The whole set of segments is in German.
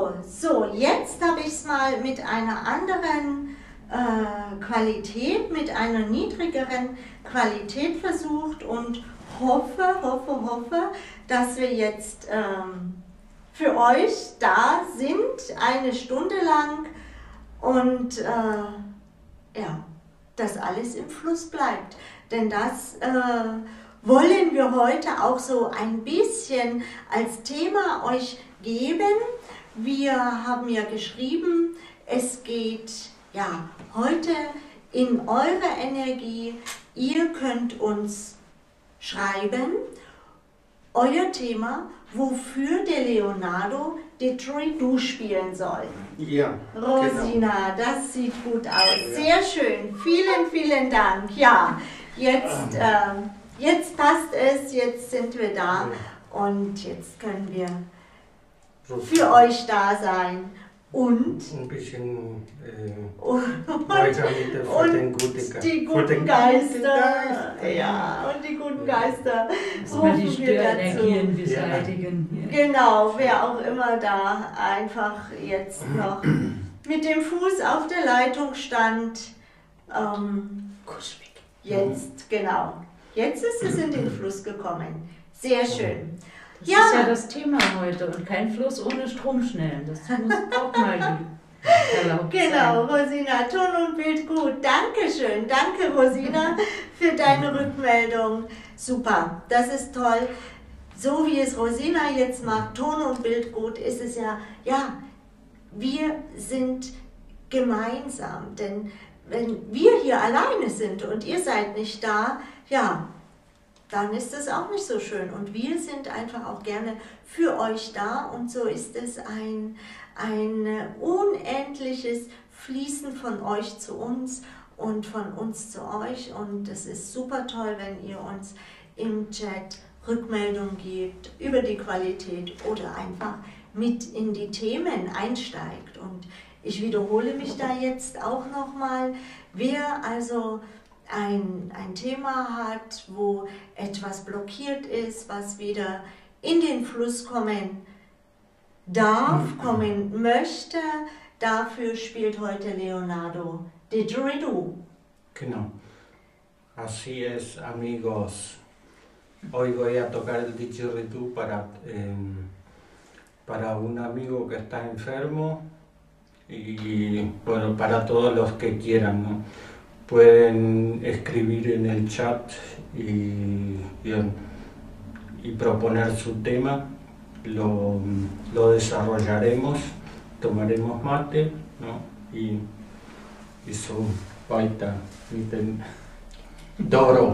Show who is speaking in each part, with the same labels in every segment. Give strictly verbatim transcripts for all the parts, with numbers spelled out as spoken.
Speaker 1: Genau, so, jetzt habe ich es mal mit einer anderen äh, Qualität, mit einer niedrigeren Qualität versucht und hoffe, hoffe, hoffe, dass wir jetzt ähm, für euch da sind, eine Stunde lang und äh, ja, dass alles im Fluss bleibt. Denn das äh, wollen wir heute auch so ein bisschen als Thema euch geben. Wir haben ja geschrieben, es geht ja heute in eure Energie. Ihr könnt uns schreiben, euer Thema, wofür der Leonardo Didgeridoo spielen soll.
Speaker 2: Ja,
Speaker 1: Rosina, genau. Das sieht gut aus. Sehr schön. Vielen, vielen Dank. Ja, jetzt, äh, jetzt passt es, jetzt sind wir da und jetzt können wir für euch da sein. Und
Speaker 2: ein bisschen äh,
Speaker 1: und,
Speaker 2: weiter mit der
Speaker 1: und
Speaker 2: den guten,
Speaker 1: die guten
Speaker 2: guten
Speaker 1: Geister,
Speaker 2: Geister.
Speaker 1: Ja, und die guten Geister
Speaker 3: rufen die Störenergien
Speaker 1: dazu.
Speaker 3: beseitigen.
Speaker 1: Ja. Genau, wer auch immer da einfach jetzt noch mit dem Fuß auf der Leitung stand. Ähm, jetzt, genau. Jetzt ist es in den Fluss gekommen. Sehr schön.
Speaker 3: Das
Speaker 1: ja.
Speaker 3: ist ja das Thema heute und kein Fluss ohne Stromschnellen. Das muss auch mal erlaubt
Speaker 1: Genau,
Speaker 3: sein.
Speaker 1: Rosina, Ton und Bild gut. Dankeschön. Danke, Rosina, für deine Rückmeldung. Super, das ist toll. So wie es Rosina jetzt macht, Ton und Bild gut, ist es ja, ja, wir sind gemeinsam. Denn wenn wir hier alleine sind und ihr seid nicht da, ja, dann ist es auch nicht so schön. Und wir sind einfach auch gerne für euch da und so ist es ein, ein unendliches Fließen von euch zu uns und von uns zu euch. Und es ist super toll, wenn ihr uns im Chat Rückmeldung gebt über die Qualität oder einfach mit in die Themen einsteigt. Und ich wiederhole mich da jetzt auch nochmal, wer also Ein, ein Thema hat, wo etwas blockiert ist, was wieder in den Fluss kommen darf, kommen möchte, dafür spielt heute Leonardo Didgeridoo.
Speaker 2: Genau. Así es, amigos. Hoy voy a tocar el didgeridoo para, eh, para un amigo que está enfermo y bueno, para todos los que quieran, ¿no? Pueden escribir en el chat y, y, y proponer su tema, lo, lo desarrollaremos, tomaremos mate, ¿no? y, y so weiter mit dem Doro.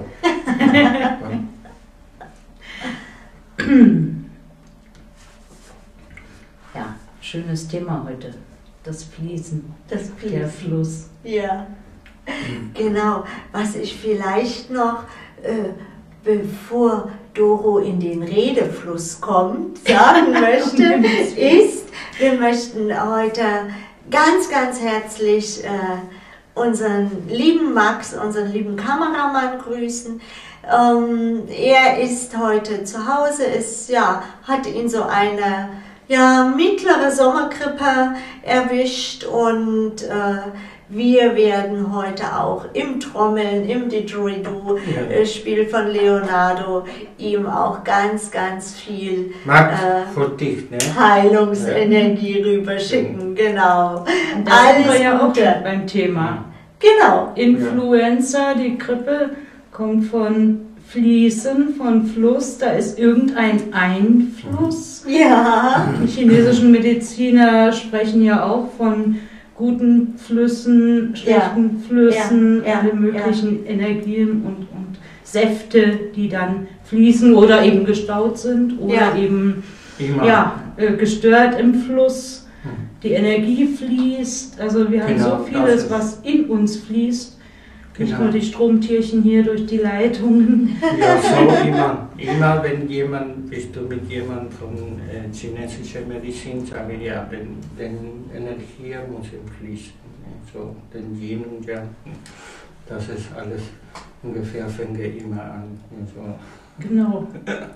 Speaker 3: Ja, schönes Thema heute, das Fließen,
Speaker 1: das Fließen.
Speaker 3: Der Fluss.
Speaker 1: Ja. Genau, was ich vielleicht noch, äh, bevor Doro in den Redefluss kommt, sagen möchte, ist, wir möchten heute ganz, ganz herzlich äh, unseren lieben Max, unseren lieben Kameramann grüßen. Ähm, er ist heute zu Hause, ist, ja, hat ihn so eine ja, mittlere Sommergrippe erwischt und äh, wir werden heute auch im Trommeln, im Didgeridoo-Spiel ja. von Leonardo ihm auch ganz, ganz viel
Speaker 2: Max,
Speaker 1: äh,
Speaker 2: dich, ne?
Speaker 1: Heilungsenergie ja. rüberschicken. Genau.
Speaker 3: Und da sind wir ja auch beim Thema.
Speaker 1: Genau.
Speaker 3: Influenza, die Grippe kommt von Fließen, von Fluss, da ist irgendein Einfluss.
Speaker 1: Ja.
Speaker 3: Die chinesischen Mediziner sprechen ja auch von guten Flüssen, schlechten ja, Flüssen, ja, ja, alle möglichen ja. Energien und, und Säfte, die dann fließen oder eben gestaut sind oder ja. eben ja, gestört im Fluss. Die Energie fließt, also wir
Speaker 2: genau,
Speaker 3: haben so vieles, was in uns fließt. Genau. Nicht nur die Stromtierchen hier durch die Leitungen.
Speaker 2: Ja, so immer, immer wenn jemand, bist du mit jemandem von äh, chinesischer Medizin, sage ich ja, wenn, wenn Energie muss fließen, so den Yin und Yang, das ist alles ungefähr, fängt immer an. So.
Speaker 3: Genau.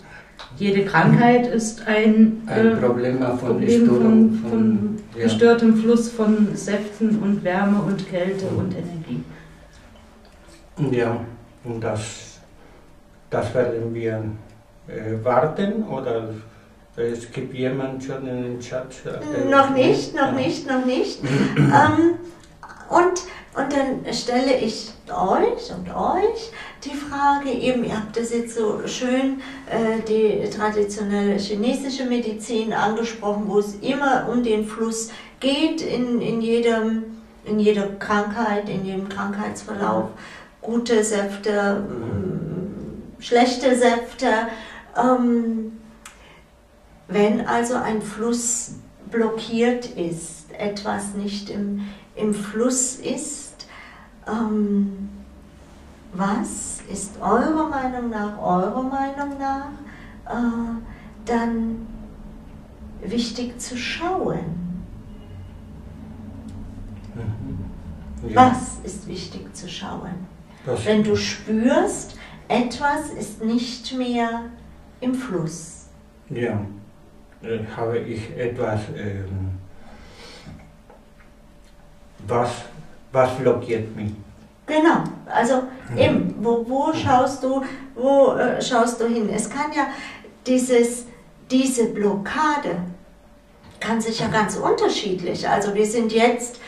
Speaker 3: jede Krankheit ist ein,
Speaker 2: ein
Speaker 3: äh,
Speaker 2: Problem von,
Speaker 3: Problem
Speaker 2: Störung,
Speaker 3: von,
Speaker 2: von,
Speaker 3: von
Speaker 2: ja.
Speaker 3: gestörtem Fluss von Säften und Wärme und Kälte
Speaker 2: Mhm.
Speaker 3: und Energie.
Speaker 2: Ja, und das, das werden wir äh, warten oder es gibt jemanden schon in den Chat? Der
Speaker 1: Noch nicht, noch nicht, noch nicht. ähm, und, und dann stelle ich euch und euch die Frage, eben, ihr habt das jetzt so schön, äh, die traditionelle chinesische Medizin angesprochen, wo es immer um den Fluss geht, in, in, jedem, in jeder Krankheit, in jedem Krankheitsverlauf. Gute Säfte, mh, schlechte Säfte. Ähm, wenn also ein Fluss blockiert ist, etwas nicht im, im Fluss ist, ähm, was ist eurer Meinung nach, eurer Meinung nach, äh, dann wichtig zu schauen?
Speaker 2: Mhm. Ja.
Speaker 1: Was ist wichtig zu schauen?
Speaker 2: Das,
Speaker 1: Wenn du spürst, etwas ist nicht mehr im Fluss.
Speaker 2: ja, äh, habe ich etwas, ähm, was, was blockiert mich?
Speaker 1: Genau, also
Speaker 2: Mhm.
Speaker 1: eben, wo, wo schaust du, wo äh, schaust du hin? Es kann ja dieses, diese Blockade kann sich ja ganz unterschiedlich. Also wir sind jetzt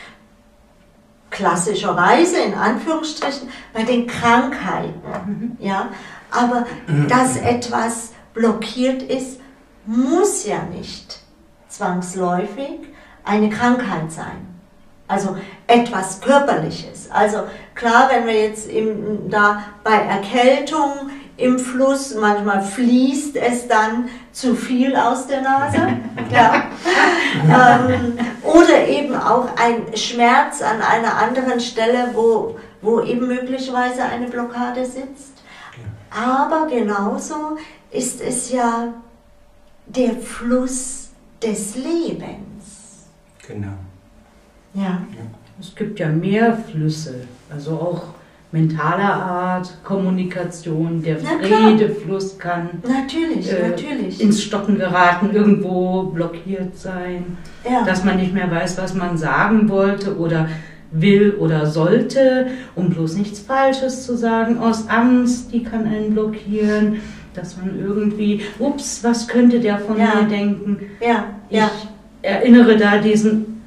Speaker 1: klassischerweise in Anführungsstrichen bei den Krankheiten, ja, aber dass etwas blockiert ist, muss ja nicht zwangsläufig eine Krankheit sein. Also etwas Körperliches. Also klar, wenn wir jetzt eben da bei Erkältung im Fluss, manchmal fließt es dann zu viel aus der Nase. Ja. ähm, oder eben auch ein Schmerz an einer anderen Stelle, wo, wo eben möglicherweise eine Blockade sitzt. Aber genauso ist es ja der Fluss des Lebens.
Speaker 2: Genau.
Speaker 1: Ja.
Speaker 3: Es gibt ja mehr Flüsse, also auch mentaler Art, Kommunikation, der
Speaker 1: Na klar.
Speaker 3: Redefluss kann
Speaker 1: Natürlich,
Speaker 3: äh,
Speaker 1: natürlich.
Speaker 3: ins Stocken geraten, irgendwo blockiert sein,
Speaker 1: Ja.
Speaker 3: dass man nicht mehr weiß, was man sagen wollte oder will oder sollte, um bloß nichts Falsches zu sagen, aus Angst, die kann einen blockieren, dass man irgendwie, ups, was könnte der von
Speaker 1: Ja.
Speaker 3: mir denken?
Speaker 1: Ja,
Speaker 3: Ich
Speaker 1: ja.
Speaker 3: erinnere da diesen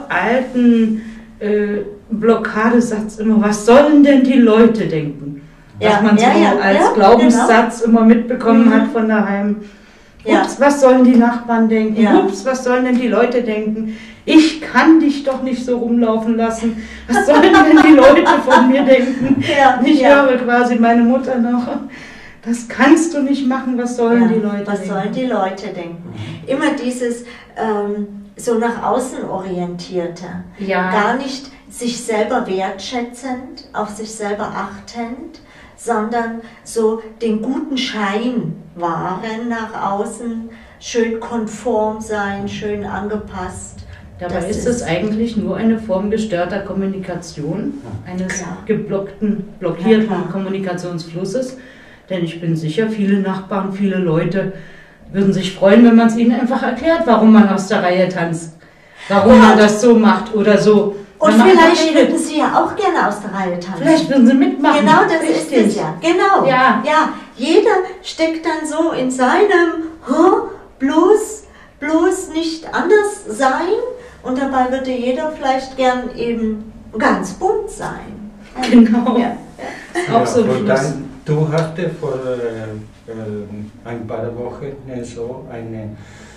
Speaker 3: uralten äh, Blockadesatz immer, was sollen denn die Leute denken?
Speaker 1: Ja,
Speaker 3: Was man so
Speaker 1: ja, ja,
Speaker 3: als
Speaker 1: ja,
Speaker 3: Glaubenssatz immer mitbekommen
Speaker 1: Mhm.
Speaker 3: hat von daheim.
Speaker 1: Ja.
Speaker 3: Ups, was sollen die Nachbarn denken?
Speaker 1: Ja.
Speaker 3: Ups, was sollen denn die Leute denken? Ich kann dich doch nicht so rumlaufen lassen. Was sollen denn die Leute von mir denken?
Speaker 1: Ja,
Speaker 3: Ich
Speaker 1: ja.
Speaker 3: höre quasi meine Mutter noch. Das kannst du nicht machen, was sollen
Speaker 1: Ja,
Speaker 3: die Leute
Speaker 1: was
Speaker 3: denken?
Speaker 1: sollen die Leute denken? Immer dieses ähm, so nach außen orientierte,
Speaker 3: Ja.
Speaker 1: gar nicht sich selber wertschätzend, auf sich selber achtend, sondern so den guten Schein wahren nach außen, schön konform sein, schön angepasst.
Speaker 3: Dabei
Speaker 1: Das
Speaker 3: ist
Speaker 1: ist-
Speaker 3: es eigentlich nur eine Form gestörter Kommunikation, eines
Speaker 1: Klar.
Speaker 3: geblockten, blockierten
Speaker 1: Ja, klar.
Speaker 3: Kommunikationsflusses. Denn ich bin sicher, viele Nachbarn, viele Leute würden sich freuen, wenn man es ihnen einfach erklärt, warum man aus der Reihe tanzt, warum
Speaker 1: Ja.
Speaker 3: man das so macht oder so.
Speaker 1: Und
Speaker 3: Wenn man einfach
Speaker 1: vielleicht
Speaker 3: redet.
Speaker 1: würden sie ja auch gerne aus der Reihe tanzen.
Speaker 3: Vielleicht würden sie mitmachen.
Speaker 1: Genau, das
Speaker 3: Richtig.
Speaker 1: ist es ja. Genau.
Speaker 3: Ja.
Speaker 1: ja. Jeder steckt dann so in seinem, huh, bloß, bloß nicht anders sein. Und dabei würde jeder vielleicht gern eben ganz bunt sein.
Speaker 3: Genau.
Speaker 1: Ja.
Speaker 3: Auch so ein
Speaker 2: und
Speaker 3: Fluss.
Speaker 2: dann, du hattest vor äh, äh, ein paar Wochen ne, so eine,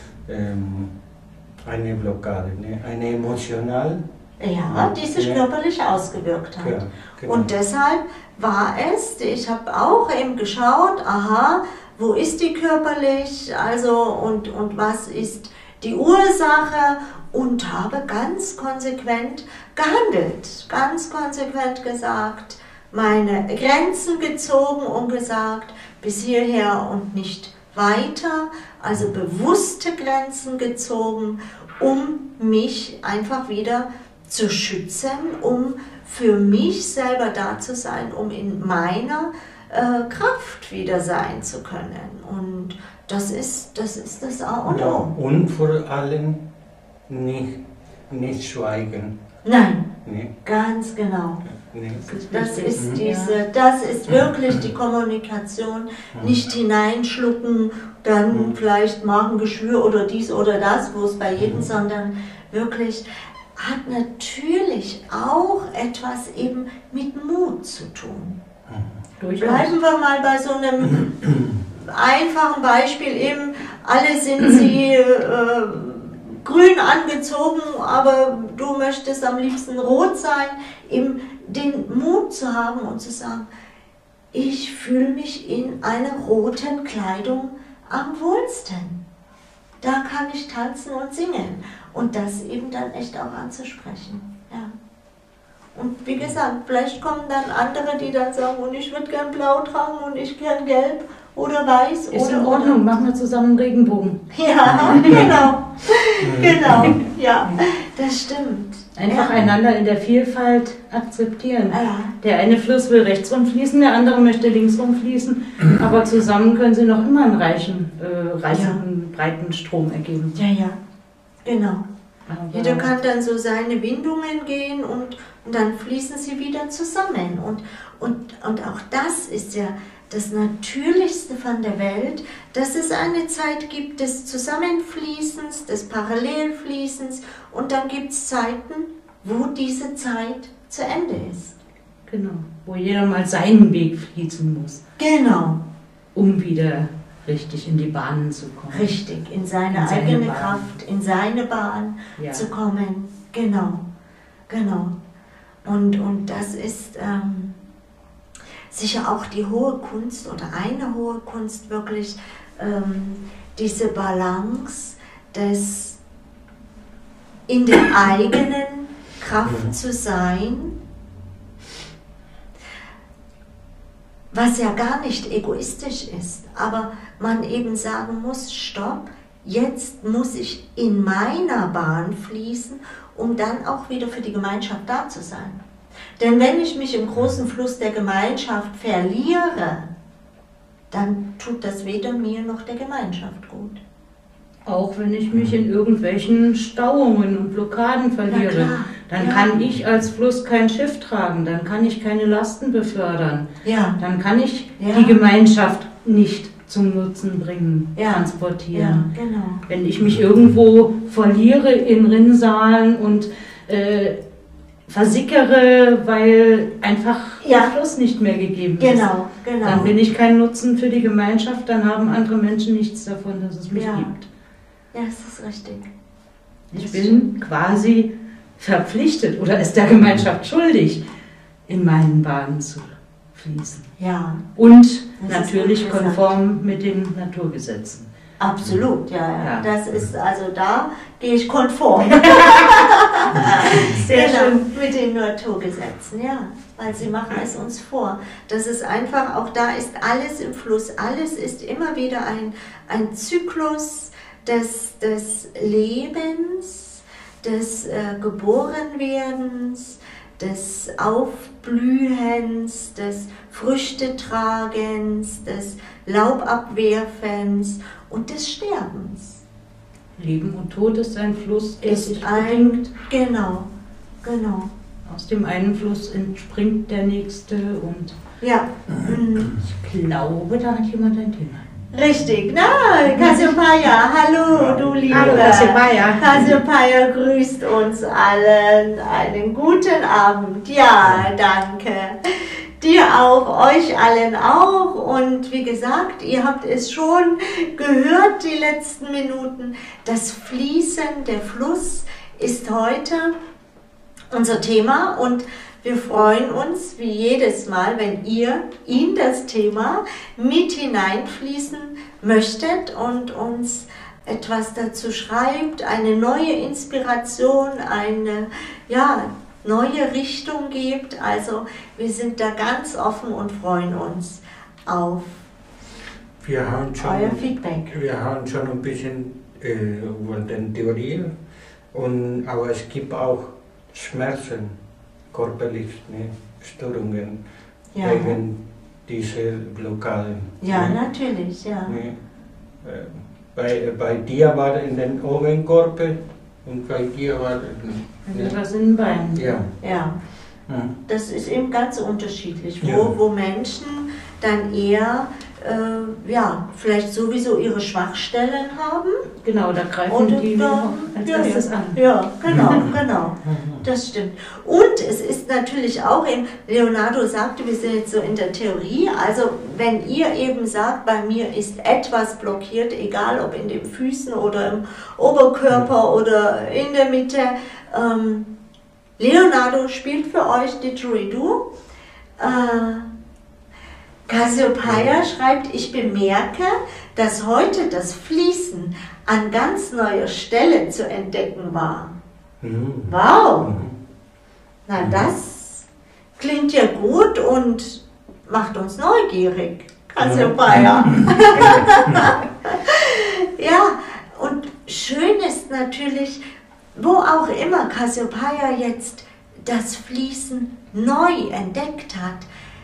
Speaker 2: ähm, eine Blockade, ne, eine emotional.
Speaker 1: Ja, die sich
Speaker 2: Ja.
Speaker 1: körperlich ausgewirkt hat.
Speaker 2: Ja, genau.
Speaker 1: Und deshalb war es, ich habe auch eben geschaut, aha, wo ist die körperlich, also und, und was ist die Ursache, und habe ganz konsequent gehandelt, ganz konsequent gesagt, meine Grenzen gezogen und gesagt, bis hierher und nicht weiter, also bewusste Grenzen gezogen, um mich einfach wieder zu schützen, um für mich selber da zu sein, um in meiner äh, Kraft wieder sein zu können. Und das ist das, ist das A und O.
Speaker 2: Ja, und vor allem nicht, nicht schweigen.
Speaker 1: Nein,
Speaker 2: Nee.
Speaker 1: ganz genau.
Speaker 2: Nee.
Speaker 1: Das ist, diese, das ist wirklich die Kommunikation, nicht hineinschlucken, dann
Speaker 2: Mhm.
Speaker 1: vielleicht Magengeschwür oder dies oder das, wo es bei jedem, sondern wirklich hat natürlich auch etwas eben mit Mut zu tun.
Speaker 3: Durchaus.
Speaker 1: Bleiben wir mal bei so einem einfachen Beispiel eben, alle sind sie äh, grün angezogen, aber du möchtest am liebsten rot sein, eben den Mut zu haben und zu sagen, ich fühle mich in einer roten Kleidung am wohlsten. Da kann ich tanzen und singen und das eben dann echt auch anzusprechen. Ja. Und wie gesagt, vielleicht kommen dann andere, die dann sagen, und ich würde gern blau tragen und ich gern gelb oder weiß.
Speaker 3: Ist
Speaker 1: oder,
Speaker 3: in Ordnung, machen wir zusammen einen Regenbogen.
Speaker 1: Ja, genau. Genau, ja, das stimmt.
Speaker 3: Einfach
Speaker 1: ja.
Speaker 3: einander in der Vielfalt akzeptieren.
Speaker 1: Ja.
Speaker 3: Der eine Fluss will rechts rumfließen, der andere möchte links rumfließen, aber zusammen können sie noch immer einen reichen, äh, reichen ja. breiten Strom ergeben.
Speaker 1: Ja, ja, genau.
Speaker 3: Aber
Speaker 1: Jeder kann dann so seine Windungen gehen und, und dann fließen sie wieder zusammen. Und, und, und auch das ist ja das Natürlichste von der Welt, dass es eine Zeit gibt des Zusammenfließens, des Parallelfließens und dann gibt es Zeiten, wo diese Zeit zu Ende ist.
Speaker 3: Genau, wo jeder mal seinen Weg fließen muss.
Speaker 1: Genau.
Speaker 3: Um wieder richtig in die Bahnen zu kommen.
Speaker 1: Richtig, in seine,
Speaker 3: in seine
Speaker 1: eigene
Speaker 3: Bahn.
Speaker 1: Kraft, in seine Bahn
Speaker 3: ja.
Speaker 1: zu kommen. Genau, genau. Und, und das ist ähm, sicher auch die hohe Kunst oder eine hohe Kunst wirklich, ähm, diese Balance des in der eigenen Kraft zu sein, was ja gar nicht egoistisch ist, aber man eben sagen muss, stopp, jetzt muss ich in meiner Bahn fließen, um dann auch wieder für die Gemeinschaft da zu sein. Denn wenn ich mich im großen Fluss der Gemeinschaft verliere, dann tut das weder mir noch der Gemeinschaft gut.
Speaker 3: Auch wenn ich mich in irgendwelchen Stauungen und Blockaden verliere, dann
Speaker 1: ja.
Speaker 3: kann ich als Fluss kein Schiff tragen, dann kann ich keine Lasten befördern,
Speaker 1: ja.
Speaker 3: dann kann ich
Speaker 1: ja.
Speaker 3: die Gemeinschaft nicht zum Nutzen bringen,
Speaker 1: ja.
Speaker 3: transportieren.
Speaker 1: Ja, genau.
Speaker 3: Wenn ich mich irgendwo verliere in Rinnsalen und äh, versickere, weil einfach
Speaker 1: ja.
Speaker 3: der Fluss nicht mehr gegeben ist,
Speaker 1: genau, genau.
Speaker 3: dann bin ich kein Nutzen für die Gemeinschaft, dann haben andere Menschen nichts davon, dass es mich
Speaker 1: ja.
Speaker 3: gibt.
Speaker 1: Ja, das ist richtig.
Speaker 3: Ich
Speaker 1: das
Speaker 3: bin quasi verpflichtet oder ist der Gemeinschaft schuldig, in meinen Bahnen zu fließen.
Speaker 1: Ja.
Speaker 3: Und
Speaker 1: das
Speaker 3: natürlich konform mit den Naturgesetzen.
Speaker 1: Absolut, ja, ja.
Speaker 3: Ja.
Speaker 1: Das ist, also da gehe ich konform.
Speaker 3: Sehr
Speaker 1: genau,
Speaker 3: schön.
Speaker 1: mit den Naturgesetzen, ja. Weil sie machen es uns vor. Das ist einfach, auch da ist alles im Fluss, alles ist immer wieder ein, ein Zyklus des, des Lebens, des äh, Geborenwerdens, des Aufblühens, des Früchtetragens, des Laubabwerfens und des Sterbens.
Speaker 3: Leben und Tod ist ein Fluss, der
Speaker 1: Ist
Speaker 3: sich
Speaker 1: ein,
Speaker 3: bedingt.
Speaker 1: genau, genau.
Speaker 3: Aus dem einen Fluss entspringt der nächste und
Speaker 1: Ja. Mhm.
Speaker 3: ich glaube, da hat jemand ein Thema.
Speaker 1: Richtig, na, Cassiopeia, hallo, du Liebe.
Speaker 3: Hallo, Cassiopeia.
Speaker 1: Cassiopeia grüßt uns allen. Einen guten Abend. Ja, danke. Dir auch, euch allen auch. Und wie gesagt, ihr habt es schon gehört, die letzten Minuten. Das Fließen, der Fluss ist heute unser Thema und wir freuen uns wie jedes Mal, wenn ihr in das Thema mit hineinfließen möchtet und uns etwas dazu schreibt, eine neue Inspiration, eine ja, neue Richtung gibt. Also wir sind da ganz offen und freuen uns auf
Speaker 2: wir haben schon,
Speaker 1: euer Feedback.
Speaker 2: Wir haben schon ein bisschen äh, über den Theorien, und, aber es gibt auch Schmerzen. Körperlich, ne, Störungen,
Speaker 1: Ja.
Speaker 2: wegen diese Blockade.
Speaker 1: Ja,
Speaker 2: ne?
Speaker 1: natürlich, ja.
Speaker 2: Ne? Äh, bei, bei dir war in den Oberkörper und bei dir war
Speaker 3: ne? Was in den Beinen.
Speaker 2: Ja.
Speaker 1: Ja.
Speaker 2: Mhm.
Speaker 1: Das ist eben ganz unterschiedlich, wo,
Speaker 2: Ja.
Speaker 1: wo Menschen dann eher, äh, ja, vielleicht sowieso ihre Schwachstellen haben.
Speaker 3: Genau, da greifen
Speaker 1: Und
Speaker 3: die
Speaker 1: da,
Speaker 3: als
Speaker 1: ja,
Speaker 3: erstes
Speaker 1: ja.
Speaker 3: an.
Speaker 1: Ja, genau, genau. Das stimmt. Und es ist natürlich auch eben, Leonardo sagte, wir sind jetzt so in der Theorie, also wenn ihr eben sagt, bei mir ist etwas blockiert, egal ob in den Füßen oder im Oberkörper oder in der Mitte, ähm, Leonardo spielt für euch Didgeridoo. Äh, Cassiopeia schreibt, ich bemerke, dass heute das Fließen an ganz neuer Stelle zu entdecken war.
Speaker 2: Mhm.
Speaker 1: Wow!
Speaker 2: Mhm.
Speaker 1: Na, das klingt ja gut und macht uns neugierig, Cassiopeia. Ja, und schön ist natürlich, wo auch immer Cassiopeia jetzt das Fließen neu entdeckt hat,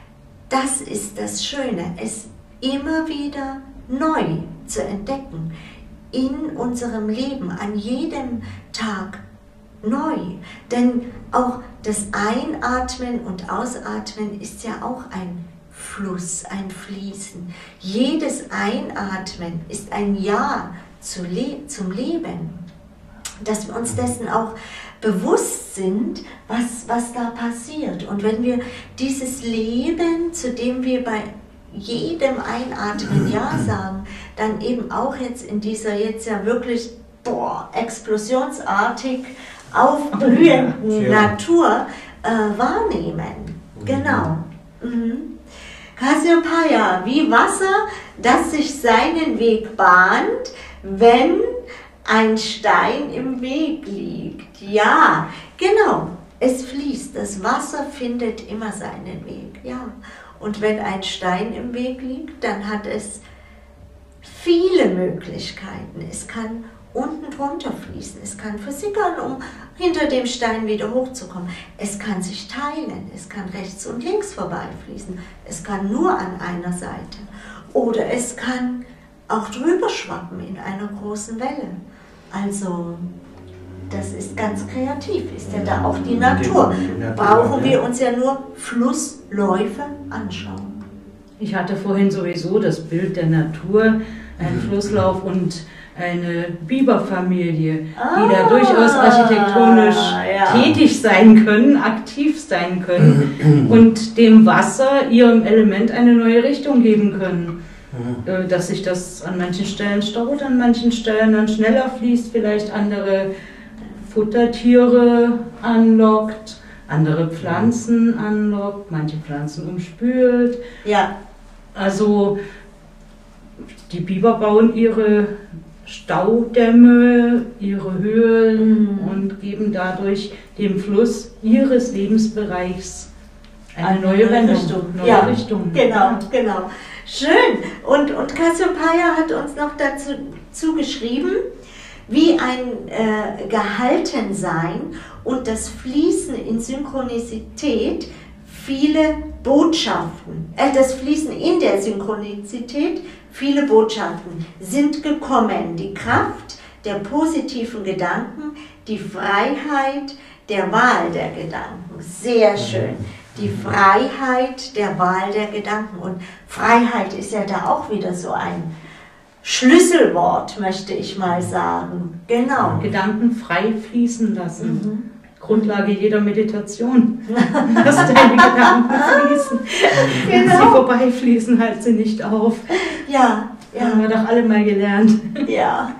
Speaker 1: das ist das Schöne, es immer wieder neu zu entdecken, in unserem Leben, an jedem Tag neu. Denn auch das Einatmen und Ausatmen ist ja auch ein Fluss, ein Fließen. Jedes Einatmen ist ein Ja zu le- zum Leben. Dass wir uns dessen auch bewusst sind, was, was da passiert. Und wenn wir dieses Leben, zu dem wir bei jedem Einatmen Ja sagen, dann eben auch jetzt in dieser jetzt ja wirklich boah, explosionsartig aufblühenden
Speaker 2: Ja.
Speaker 1: Natur äh, wahrnehmen. Genau. Mhm. Cassiopeia, wie Wasser, das sich seinen Weg bahnt, wenn ein Stein im Weg liegt. Ja, genau. Es fließt. Das Wasser findet immer seinen Weg. Ja. Und wenn ein Stein im Weg liegt, dann hat es viele Möglichkeiten. Es kann unten drunter fließen. Es kann versickern, um hinter dem Stein wieder hochzukommen. Es kann sich teilen. Es kann rechts und links vorbeifließen. Es kann nur an einer Seite. Oder es kann auch drüber schwappen in einer großen Welle. Also, das ist ganz kreativ, ist ja da auch die Natur. Brauchen wir uns ja nur Flussläufe anschauen.
Speaker 3: Ich hatte vorhin sowieso das Bild der Natur, ein Flusslauf und eine Biberfamilie,
Speaker 1: Ah,
Speaker 3: die da durchaus architektonisch
Speaker 1: ja.
Speaker 3: tätig sein können, aktiv sein können und dem Wasser, ihrem Element, eine neue Richtung geben können. Äh, Dass sich das an manchen Stellen staut, an manchen Stellen dann schneller fließt, vielleicht andere Futtertiere anlockt, andere Pflanzen anlockt, manche Pflanzen umspült.
Speaker 1: Ja,
Speaker 3: Also die Biber bauen ihre Staudämme, ihre Höhlen
Speaker 1: Mhm.
Speaker 3: und geben dadurch dem Fluss ihres Lebensbereichs eine,
Speaker 1: Eine
Speaker 3: neue
Speaker 1: neue
Speaker 3: Wendung,
Speaker 1: Richtung.
Speaker 3: neue
Speaker 1: Ja,
Speaker 3: Richtung.
Speaker 1: genau, genau. Schön. Und, und Cassiopeia hat uns noch dazu zugeschrieben, wie ein äh, Gehaltensein und das Fließen in Synchronizität viele Botschaften, äh, das Fließen in der Synchronizität, viele Botschaften sind gekommen. Die Kraft der positiven Gedanken, die Freiheit der Wahl der Gedanken. Sehr schön. Die Freiheit der Wahl der Gedanken. Und Freiheit ist ja da auch wieder so ein Schlüsselwort, möchte ich mal sagen. Genau.
Speaker 3: Gedanken frei fließen lassen.
Speaker 1: Mhm.
Speaker 3: Grundlage jeder Meditation. Dass deine Gedanken fließen. Wenn sie
Speaker 1: Genau.
Speaker 3: vorbeifließen, halt sie nicht auf.
Speaker 1: Ja,
Speaker 3: Haben wir
Speaker 1: ja,
Speaker 3: doch alle mal gelernt.
Speaker 1: ja.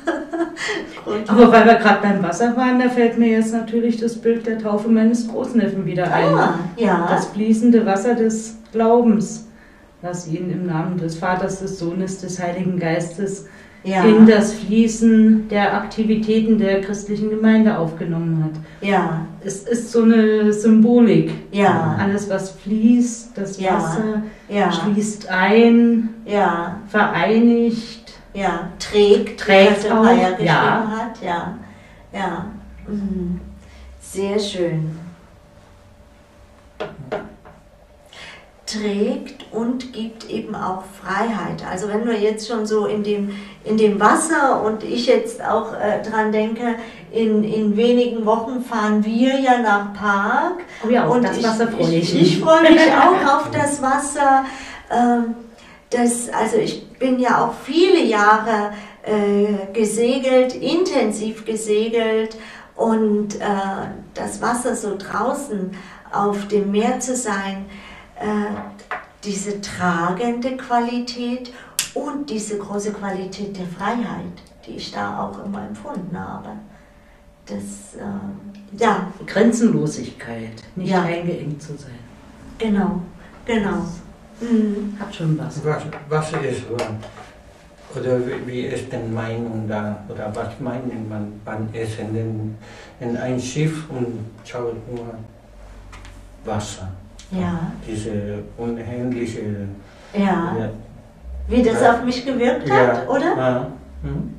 Speaker 1: Gut.
Speaker 3: Aber weil wir gerade beim Wasser waren, da fällt mir jetzt natürlich das Bild der Taufe meines Großneffen wieder ein.
Speaker 1: Ah, ja.
Speaker 3: Das fließende Wasser des Glaubens, das ihn im Namen des Vaters, des Sohnes, des Heiligen Geistes
Speaker 1: Ja,
Speaker 3: in das Fließen der Aktivitäten der christlichen Gemeinde aufgenommen hat.
Speaker 1: ja,
Speaker 3: Es ist so eine Symbolik.
Speaker 1: ja,
Speaker 3: Alles, was fließt, das
Speaker 1: Ja.
Speaker 3: Wasser
Speaker 1: ja,
Speaker 3: schließt ein,
Speaker 1: ja,
Speaker 3: vereinigt.
Speaker 1: ja. Trägt,
Speaker 3: Trägt
Speaker 1: wie
Speaker 3: auch,
Speaker 1: Cassiopeia geschrieben
Speaker 3: ja.
Speaker 1: hat. Ja, ja. Mhm. Sehr schön. trägt und gibt eben auch Freiheit. Also wenn wir jetzt schon so in dem, in dem Wasser und ich jetzt auch äh, dran denke, in, in wenigen Wochen fahren wir ja nach Park.
Speaker 3: Oh ja, auf
Speaker 1: und
Speaker 3: das
Speaker 1: ich,
Speaker 3: Wasser freue ich
Speaker 1: mich. Ich, ich freue mich auch auf das Wasser. Ähm, das, also ich bin ja auch viele Jahre äh, gesegelt, intensiv gesegelt und äh, das Wasser so draußen auf dem Meer zu sein, äh, diese tragende Qualität und diese große Qualität der Freiheit, die ich da auch immer empfunden habe. Das, äh, ja.
Speaker 3: Grenzenlosigkeit, nicht
Speaker 1: ja.
Speaker 3: eingeengt zu sein.
Speaker 1: Genau, genau. Mhm.
Speaker 3: Hat schon was.
Speaker 2: Was, was ist, oder wie ist denn Meinung da, oder was meint man, man ist in, den, in ein Schiff und schaut nur Wasser?
Speaker 1: Ja.
Speaker 2: Diese unendliche...
Speaker 1: Ja.
Speaker 2: Ja.
Speaker 1: Wie das
Speaker 2: ja.
Speaker 1: auf mich gewirkt hat,
Speaker 2: ja.
Speaker 1: oder?
Speaker 2: Ja. Hm.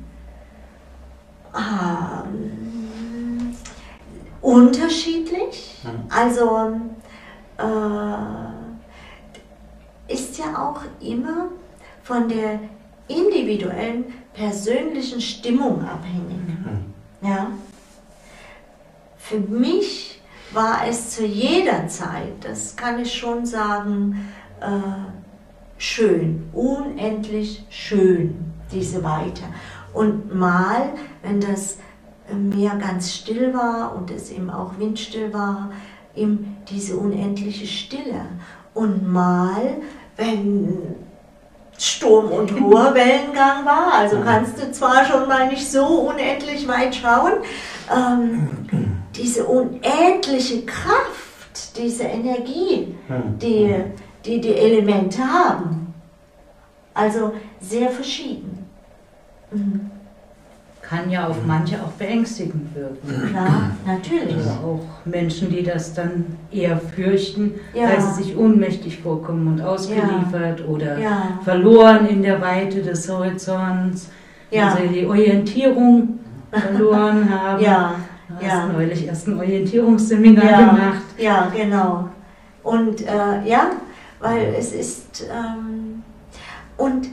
Speaker 1: Ähm, unterschiedlich.
Speaker 2: Hm.
Speaker 1: Also äh, ist ja auch immer von der individuellen, persönlichen Stimmung abhängig.
Speaker 2: Hm.
Speaker 1: Ja. Für mich war es zu jeder Zeit, das kann ich schon sagen, äh, schön, unendlich schön, diese Weite. Und mal, wenn das Meer ganz still war und es eben auch windstill war, eben diese unendliche Stille. Und mal, wenn Sturm und hoher Wellengang war, also kannst du zwar schon mal nicht so unendlich weit schauen, ähm, diese unendliche Kraft, diese Energie, die, die die Elemente haben. Also sehr verschieden. Mhm.
Speaker 3: Kann ja auf manche auch beängstigend wirken.
Speaker 1: Klar, natürlich.
Speaker 3: Oder auch Menschen, die das dann eher fürchten,
Speaker 1: Ja.
Speaker 3: weil sie sich ohnmächtig vorkommen und ausgeliefert ja. oder
Speaker 1: ja.
Speaker 3: verloren in der Weite des Horizonts,
Speaker 1: ja.
Speaker 3: wenn sie die Orientierung verloren haben.
Speaker 1: Ja.
Speaker 3: Du hast
Speaker 1: ja.
Speaker 3: neulich erst ein Orientierungsseminar
Speaker 1: ja.
Speaker 3: gemacht.
Speaker 1: Ja, genau. Und äh, ja, weil es ist ähm, und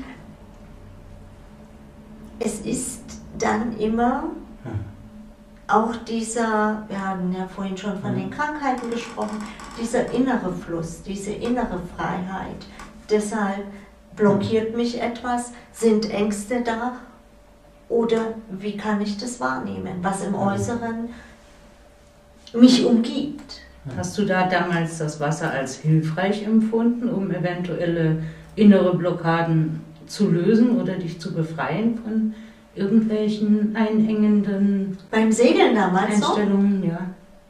Speaker 1: es ist dann immer auch dieser, wir haben ja vorhin schon von den Krankheiten gesprochen, dieser innere Fluss, diese innere Freiheit. Deshalb blockiert mich etwas, sind Ängste da oder wie kann ich das wahrnehmen, was im Äußeren mich umgibt.
Speaker 3: Hast du da damals das Wasser als hilfreich empfunden, um eventuelle innere Blockaden zu lösen oder dich zu befreien von irgendwelchen einengenden
Speaker 1: Beim Segeln damals
Speaker 3: Einstellungen?
Speaker 1: noch?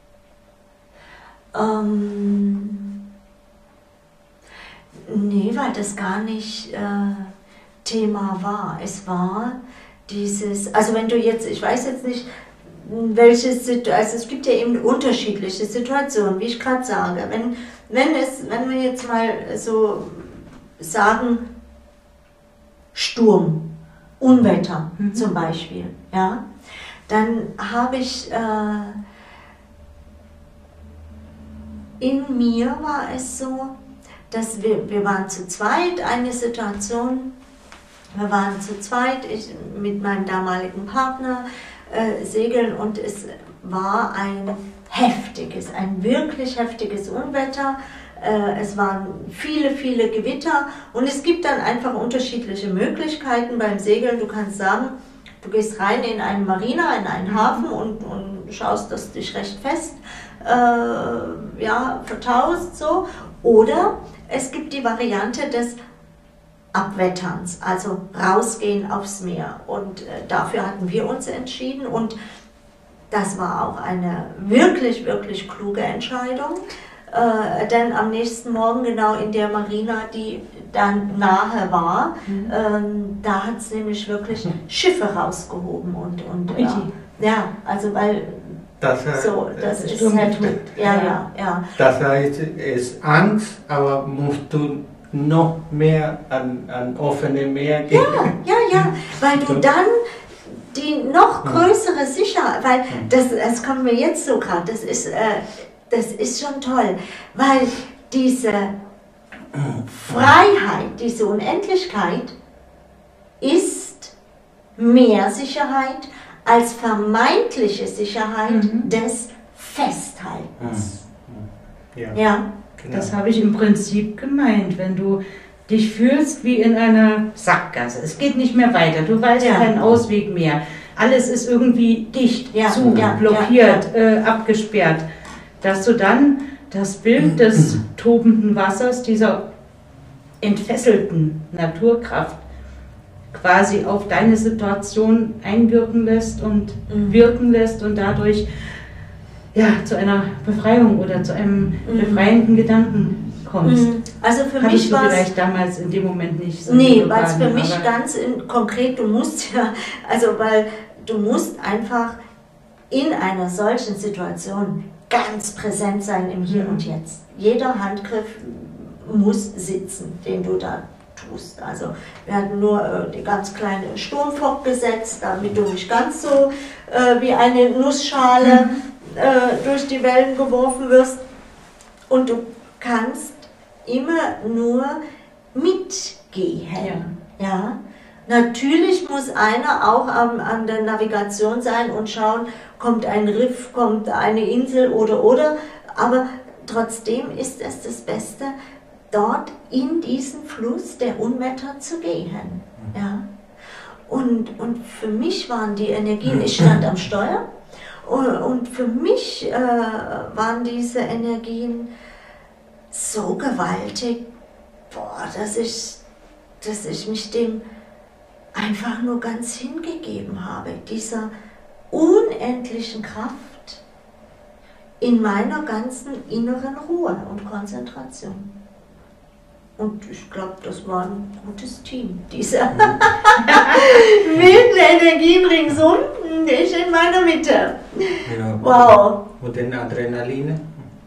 Speaker 1: Ja. Ähm, nee, weil das gar nicht äh, Thema war. Es war dieses, also wenn du jetzt, ich weiß jetzt nicht, welche Situation, also es gibt ja eben unterschiedliche Situationen, wie ich gerade sage. Wenn, wenn, es, wenn wir jetzt mal so sagen, Sturm, Unwetter mhm. zum Beispiel, ja, dann habe ich, äh, in mir war es so, dass wir, wir waren zu zweit, eine Situation, wir waren zu zweit, ich mit meinem damaligen Partner äh, segeln und es war ein heftiges, ein wirklich heftiges Unwetter. Es waren viele, viele Gewitter und es gibt dann einfach unterschiedliche Möglichkeiten beim Segeln. Du kannst sagen, du gehst rein in einen Marina, in einen Hafen und, und schaust, dass du dich recht fest äh, ja, vertaust. So. Oder es gibt die Variante des Abwetterns, also rausgehen aufs Meer. Und äh, dafür hatten wir uns entschieden und das war auch eine wirklich, wirklich kluge Entscheidung. Äh, denn am nächsten Morgen, genau in der Marina, die dann nahe war, mhm. ähm, da hat es nämlich wirklich Schiffe rausgehoben und, und äh, ja, also weil
Speaker 2: das heißt,
Speaker 1: so, das ist heftig. Ja, ja, ja.
Speaker 2: Das heißt, es ist Angst, aber musst du noch mehr an, an offene Meer gehen.
Speaker 1: Ja, ja, ja, weil du dann die noch größere Sicherheit, weil das, das kommt mir jetzt so gerade, das ist äh, Das ist schon toll, weil diese Freiheit, diese Unendlichkeit, ist mehr Sicherheit als vermeintliche Sicherheit mhm. des Festhaltens.
Speaker 2: Mhm. Ja,
Speaker 1: ja.
Speaker 3: Genau. Das habe ich im Prinzip gemeint, wenn du dich fühlst wie in einer Sackgasse. Es geht nicht mehr weiter, du weißt ja. keinen Ausweg mehr. Alles ist irgendwie dicht,
Speaker 1: ja.
Speaker 3: zu,
Speaker 1: ja.
Speaker 3: blockiert,
Speaker 1: ja.
Speaker 3: Äh, abgesperrt. Dass du dann das Bild des tobenden Wassers, dieser entfesselten Naturkraft, quasi auf deine Situation einwirken lässt und mhm. wirken lässt und dadurch ja, zu einer Befreiung oder zu einem mhm. befreienden Gedanken kommst. Mhm.
Speaker 1: Also für
Speaker 3: Hattest
Speaker 1: mich
Speaker 3: du
Speaker 1: war
Speaker 3: vielleicht damals in dem Moment nicht so.
Speaker 1: Nee, weil es für mich ganz in, konkret, du musst ja, also weil du musst einfach in einer solchen Situation ganz präsent sein im Hier mhm. und Jetzt. Jeder Handgriff muss sitzen, den du da tust. Also wir hatten nur äh, die ganz kleine Sturmfock gesetzt, damit du nicht ganz so äh, wie eine Nussschale mhm. äh, durch die Wellen geworfen wirst. Und du kannst immer nur mitgehen. Ja. Ja? Natürlich muss einer auch an, an der Navigation sein und schauen, kommt ein Riff, kommt eine Insel oder oder, aber trotzdem ist es das Beste, dort in diesen Fluss der Unwetter zu gehen. Ja? Und, und für mich waren die Energien, ich stand am Steuer, und, und für mich äh, waren diese Energien so gewaltig, boah, dass ich, dass ich mich dem einfach nur ganz hingegeben habe, dieser unendlichen Kraft in meiner ganzen inneren Ruhe und Konzentration. Und ich glaube, das war ein gutes Team, diese wilden Energien ringsum, ich in meiner Mitte.
Speaker 2: Ja,
Speaker 1: wow.
Speaker 2: Und den Adrenalin?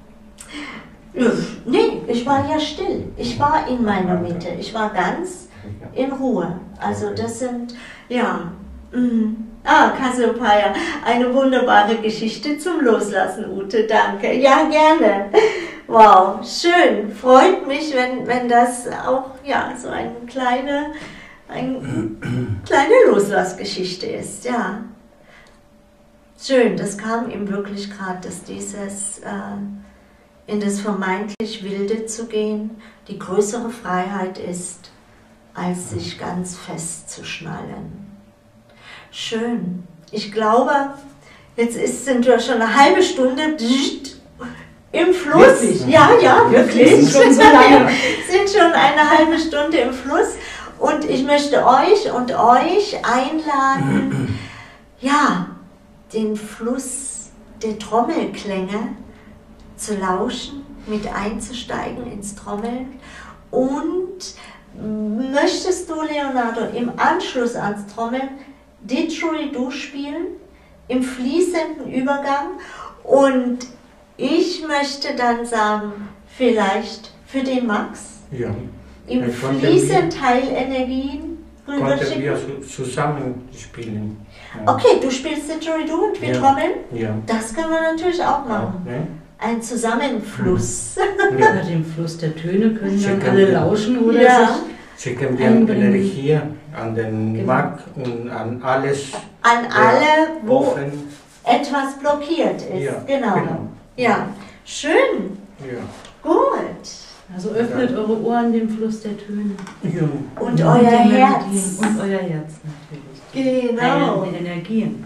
Speaker 1: Nee, ich war ja still. Ich war in meiner Mitte. Ich war ganz in Ruhe. Also das sind, ja. Mm. Ah, Cassiopeia, eine wunderbare Geschichte zum Loslassen, Ute, danke. Ja, gerne. Wow, schön. Freut mich, wenn, wenn das auch ja, so eine kleine, eine kleine Loslassgeschichte ist. Ja. Schön, das kam ihm wirklich gerade, dass dieses äh, in das vermeintlich Wilde zu gehen, die größere Freiheit ist, als sich ganz festzuschnallen. Schön. Ich glaube, jetzt ist, sind wir schon eine halbe Stunde im Fluss.
Speaker 3: Wirklich?
Speaker 1: Ja, ja, wirklich.
Speaker 3: Schon so lange.
Speaker 1: Wir sind schon eine halbe Stunde im Fluss und ich möchte euch und euch einladen, ja, den Fluss der Trommelklänge zu lauschen, mit einzusteigen ins Trommeln. Und möchtest du, Leonardo, im Anschluss ans Trommeln Didgeridoo spielen, im fließenden Übergang, und ich möchte dann sagen, vielleicht für den Max,
Speaker 2: ja.
Speaker 1: im fließend Heilenergien
Speaker 2: rüberschicken. Wir zusammen spielen.
Speaker 1: Ja. Okay, du spielst Didgeridoo und wir
Speaker 2: ja.
Speaker 1: trommeln?
Speaker 2: Ja.
Speaker 1: Das können wir natürlich auch machen. Ja, ne? Ein Zusammenfluss.
Speaker 3: Ja. Mit dem Fluss der Töne können dann alle lauschen oder
Speaker 1: ja.
Speaker 3: sich
Speaker 2: schicken wir Energie an den genau. Markt und an alles.
Speaker 1: An alle, wo
Speaker 2: offen.
Speaker 1: etwas blockiert ist.
Speaker 2: Ja,
Speaker 1: genau.
Speaker 2: genau.
Speaker 1: Ja, schön.
Speaker 2: Ja.
Speaker 1: Gut.
Speaker 3: Also öffnet ja. eure Ohren dem Fluss der Töne.
Speaker 2: Ja.
Speaker 1: Und, und euer Herz.
Speaker 3: Und euer Herz natürlich.
Speaker 1: Genau.
Speaker 3: Heilende Energien.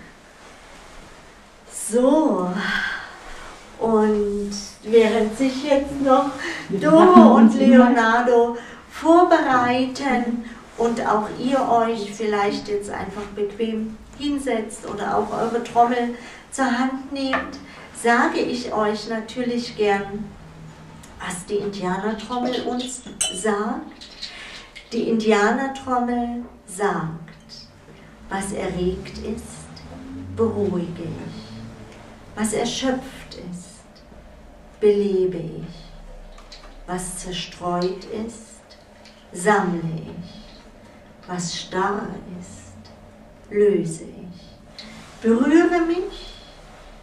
Speaker 1: So. Und während sich jetzt noch Doro und Leonardo vorbereiten und auch ihr euch vielleicht jetzt einfach bequem hinsetzt oder auch eure Trommel zur Hand nehmt, sage ich euch natürlich gern, was die Indianertrommel uns sagt. Die Indianertrommel sagt, was erregt ist, beruhige ich. Was erschöpft ist, belebe ich. Was zerstreut ist, sammle ich. Was starr ist, löse ich. Berühre mich,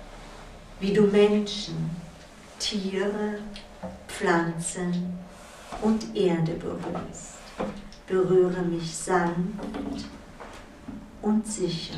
Speaker 1: wie du Menschen, Tiere, Pflanzen und Erde berührst. Berühre mich sanft und sicher.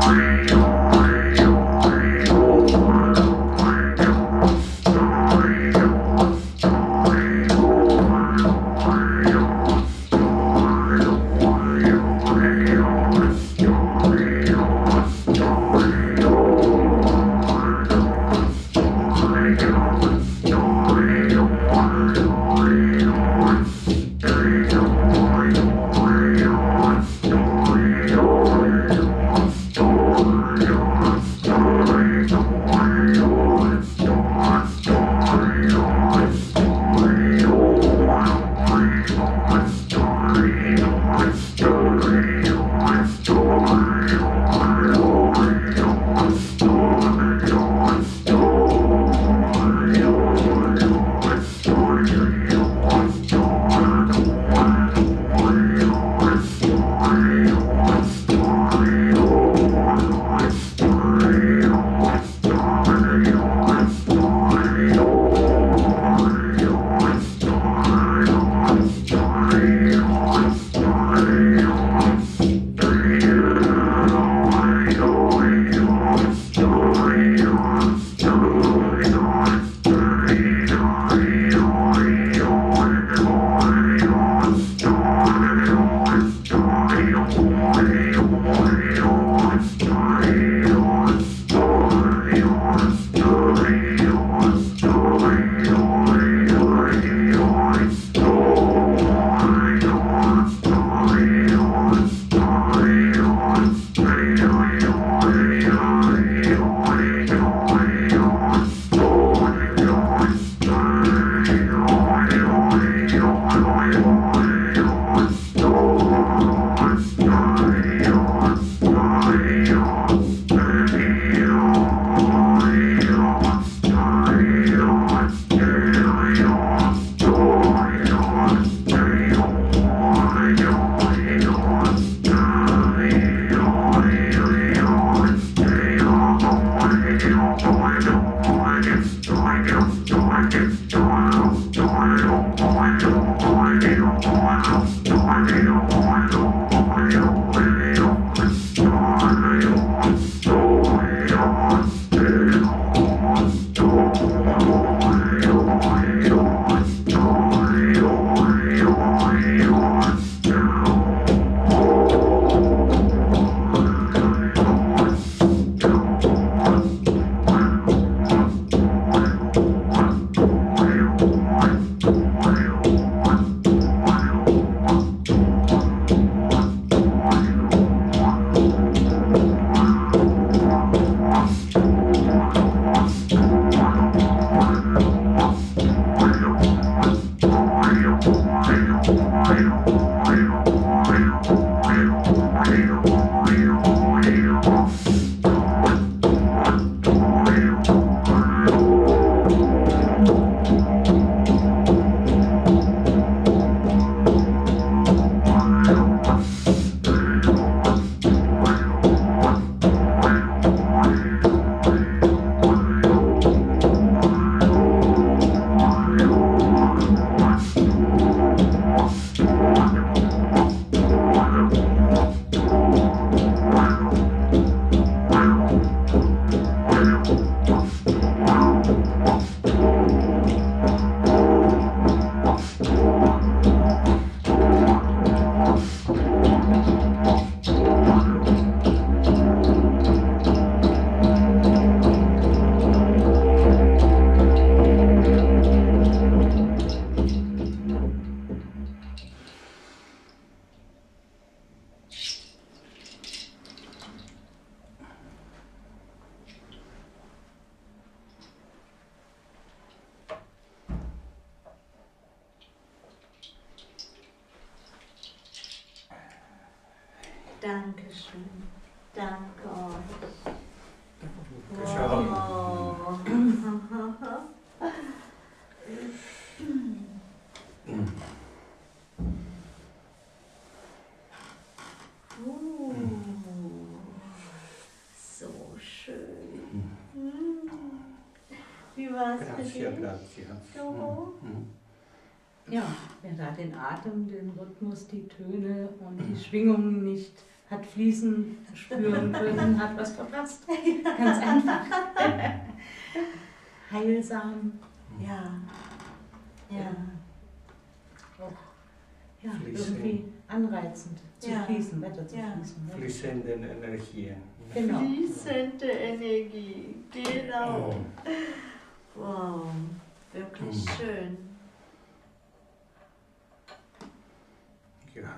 Speaker 2: Bye.
Speaker 1: Dankeschön. Danke euch.
Speaker 2: Wow.
Speaker 1: Uh, so schön. Wie war es für dich? So?
Speaker 3: Ja, wer da den Atem, den Rhythmus, die Töne und die Schwingungen nicht hat fließen spüren können, hat was verpasst. Ganz einfach. Heilsam.
Speaker 1: Ja. Ja.
Speaker 3: Auch ja, irgendwie anreizend zu
Speaker 1: ja.
Speaker 3: fließen, weiter zu
Speaker 1: ja.
Speaker 3: fließen.
Speaker 2: Fließende Energie.
Speaker 3: Genau.
Speaker 1: Fließende Energie, genau. Wow, wirklich mhm. schön.
Speaker 2: Ja.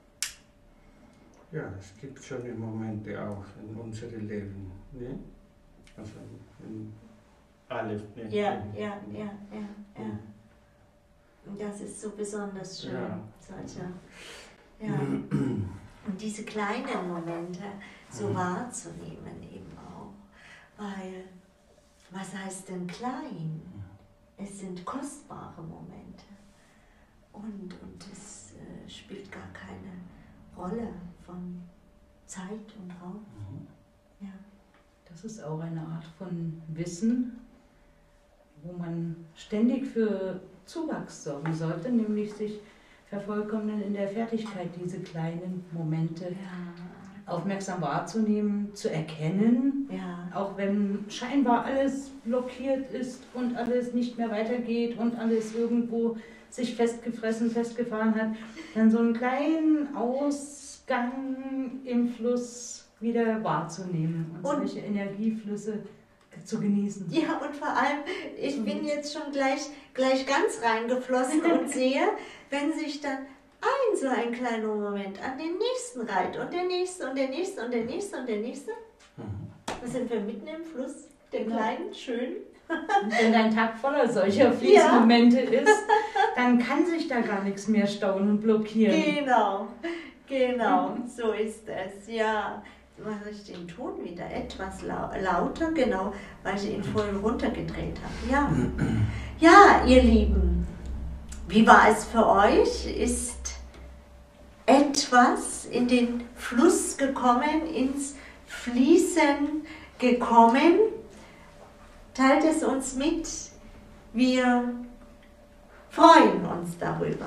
Speaker 2: Ja, es gibt schöne Momente auch in unserem Leben. Ne? Also in alles. Ne?
Speaker 1: Ja, ja, ja, ja, ja. Und das ist so besonders schön,
Speaker 2: ja.
Speaker 1: solche. Ja. Und diese kleinen Momente so mhm. wahrzunehmen eben auch. Weil, was heißt denn klein? Es sind kostbare Momente. Und, und es äh, spielt gar keine Rolle von Zeit und Raum. Mhm. Ja.
Speaker 3: Das ist auch eine Art von Wissen, wo man ständig für Zuwachs sorgen sollte, nämlich sich vervollkommnen in der Fertigkeit, diese kleinen Momente ja. aufmerksam wahrzunehmen, zu erkennen,
Speaker 1: ja.
Speaker 3: auch wenn scheinbar alles blockiert ist und alles nicht mehr weitergeht und alles irgendwo sich festgefressen, festgefahren hat, dann so einen kleinen Ausgang im Fluss wieder wahrzunehmen und, und solche Energieflüsse zu genießen.
Speaker 1: Ja, und vor allem, ich so bin jetzt schon gleich, gleich ganz reingeflossen und sehe, wenn sich dann ein so ein kleiner Moment an den nächsten reiht und der nächste und der nächste und der nächste und der nächste, dann sind wir mitten im Fluss, der kleinen, schönen.
Speaker 3: Und wenn dein Tag voller solcher Fließmomente ja. ist, dann kann sich da gar nichts mehr stauen und blockieren.
Speaker 1: Genau, genau, mhm. so ist es, ja. Mache ich den Ton wieder etwas lauter, genau, weil ich ihn vorhin runtergedreht habe. Ja. Ja, ihr Lieben, wie war es für euch? Ist etwas in den Fluss gekommen, ins Fließen gekommen? Teilt es uns mit. Wir freuen uns darüber.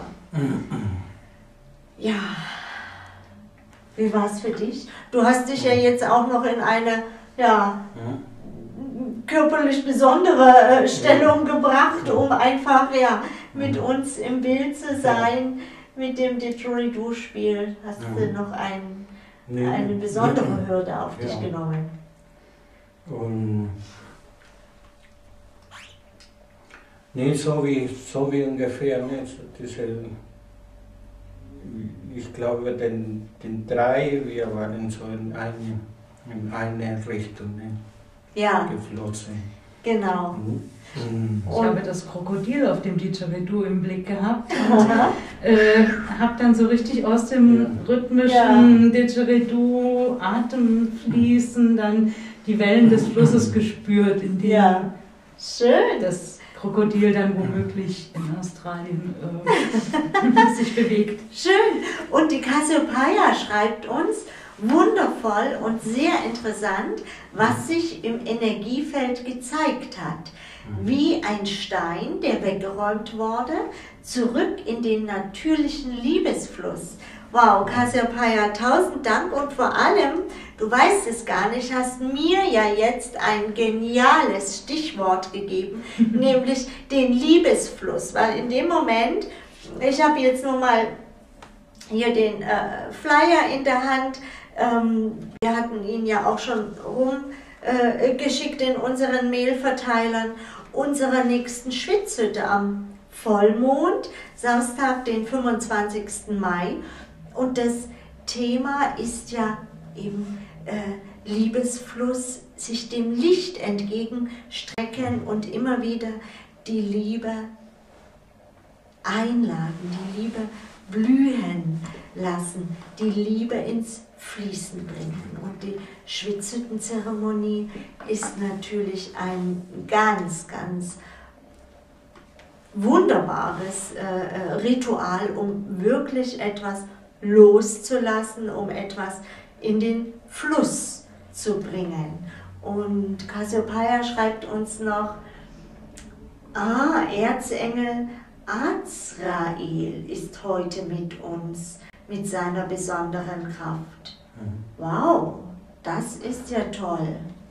Speaker 1: Ja. Wie war es für dich? Du hast dich ja jetzt auch noch in eine ja, körperlich besondere äh, Stellung gebracht, um einfach ja, mit uns im Bild zu sein, mit dem Didgeridoo-Spiel. Hast du noch ein, eine besondere Hürde auf dich ja. genommen?
Speaker 2: Und nee, so wie, so wie ungefähr, ne? So diese, ich glaube, den, den drei, wir waren so in eine, in eine Richtung ne?
Speaker 1: ja.
Speaker 2: geflossen.
Speaker 1: Genau.
Speaker 3: Mhm. Ich habe das Krokodil auf dem Didgeridoo im Blick gehabt und äh, habe dann so richtig aus dem ja. rhythmischen ja. Didgeridoo, Atemfließen, dann die Wellen des Flusses gespürt, in denen
Speaker 1: ja. Schön.
Speaker 3: das Krokodil dann womöglich in Australien äh, sich bewegt.
Speaker 1: Schön. Und die Cassiopeia schreibt uns, wundervoll und sehr interessant, was sich im Energiefeld gezeigt hat. Wie ein Stein, der weggeräumt wurde, zurück in den natürlichen Liebesfluss. Wow, Cassiopeia, tausend Dank und vor allem, du weißt es gar nicht, hast mir ja jetzt ein geniales Stichwort gegeben, nämlich den Liebesfluss, weil in dem Moment, ich habe jetzt nur mal hier den äh, Flyer in der Hand, ähm, wir hatten ihn ja auch schon rumgeschickt äh, in unseren Mailverteilern, unserer nächsten Schwitzhütte am Vollmond, Samstag, den fünfundzwanzigsten Mai. Und das Thema ist ja eben äh, Liebesfluss, sich dem Licht entgegenstrecken und immer wieder die Liebe einladen, die Liebe blühen lassen, die Liebe ins Fließen bringen. Und die Schwitzhüttenzeremonie ist natürlich ein ganz, ganz wunderbares äh, Ritual, um wirklich etwas loszulassen, um etwas in den Fluss zu bringen. Und Cassiopeia schreibt uns noch, ah, Erzengel Azrael ist heute mit uns, mit seiner besonderen Kraft. Wow, das ist ja toll.